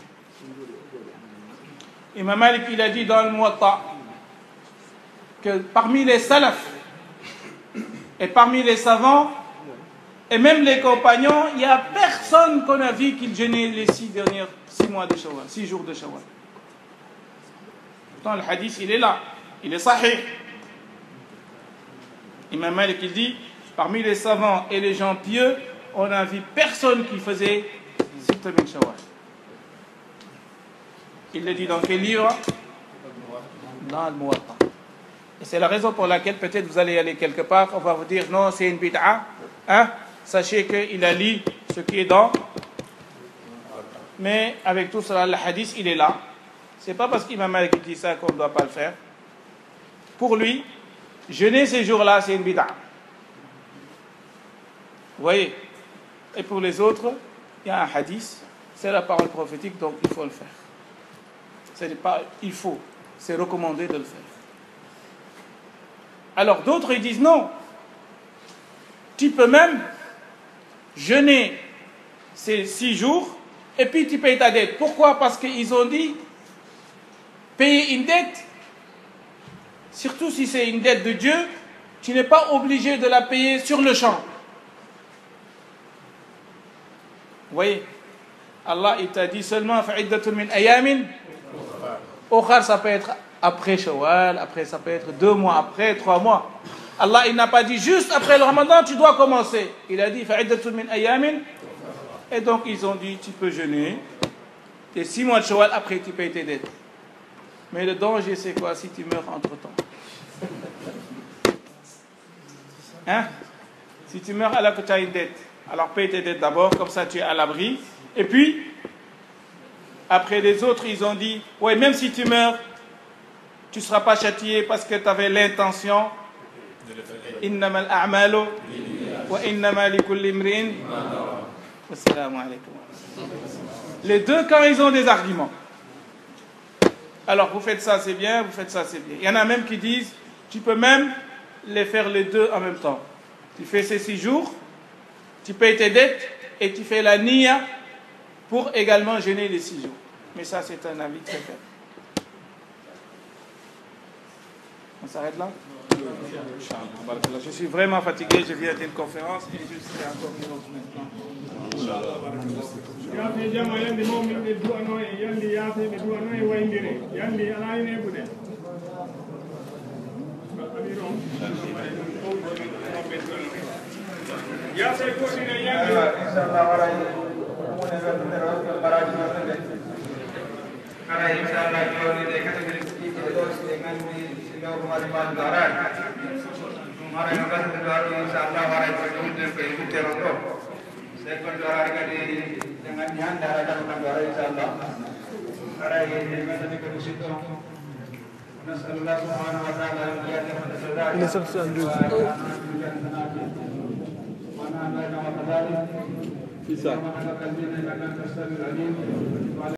[SPEAKER 1] Imam Malik, il a dit dans le Muwatta que parmi les salafs et parmi les savants et même les compagnons, il n'y a personne qu'on a vu qu'il jeûnait les six derniers six mois de Shawwal, six jours de Shawwal. Pourtant, le hadith, il est là, il est sahih. Imam Malik, il dit, parmi les savants et les gens pieux, on n'a vu personne qui faisait Sitt min Shawwal. Il le dit dans quel livre? Dans le Muwatta. Et c'est la raison pour laquelle peut-être vous allez aller quelque part, on va vous dire non, c'est une bid'a. Hein? Sachez qu'il a lu ce qui est dans. Mais avec tout cela, le hadith, il est là. C'est pas parce qu'Imam Malik dit ça qu'on ne doit pas le faire. Pour lui, jeûner ces jours-là, c'est une bid'a. Vous voyez? Et pour les autres, il y a un hadith, c'est la parole prophétique, donc il faut le faire. Ce n'est pas il faut, c'est recommandé de le faire. Alors d'autres, ils disent non. Tu peux même jeûner ces six jours et puis tu payes ta dette. Pourquoi? Parce qu'ils ont dit payer une dette, surtout si c'est une dette de Dieu, tu n'es pas obligé de la payer sur le champ. Vous voyez? Allah, il t'a dit seulement fa'iddatun min ayamin. Okhar, ça peut être après Shawwal, après ça peut être deux mois après, trois mois. Allah, il n'a pas dit juste après le Ramadan, tu dois commencer. Il a dit fa'iddatun min ayamin. Et donc ils ont dit tu peux jeûner. Et six mois de Shawwal, après tu payes tes dettes. Mais le danger c'est quoi si tu meurs entre temps? Hein? Si tu meurs alors que tu as une dette, alors paye tes dettes d'abord, comme ça tu es à l'abri. Et puis, après les autres, ils ont dit, ouais, même si tu meurs, tu ne seras pas châtié parce que tu avais l'intention. Innamal a'malu wa innama likulli imri'in. Wassalamu alaykum. Les deux, quand ils ont des arguments. Alors, vous faites ça, c'est bien, vous faites ça, c'est bien. Il y en a même qui disent, tu peux même les faire les deux en même temps. Tu fais ces six jours, tu payes tes dettes et tu fais la niya pour également jeûner les six jours. Mais ça, c'est un avis très faible. On s'arrête là? Je suis vraiment fatigué, je viens d'une conférence et je serai encore une autre maintenant.
[SPEAKER 11] Ini subscribe. Bisa.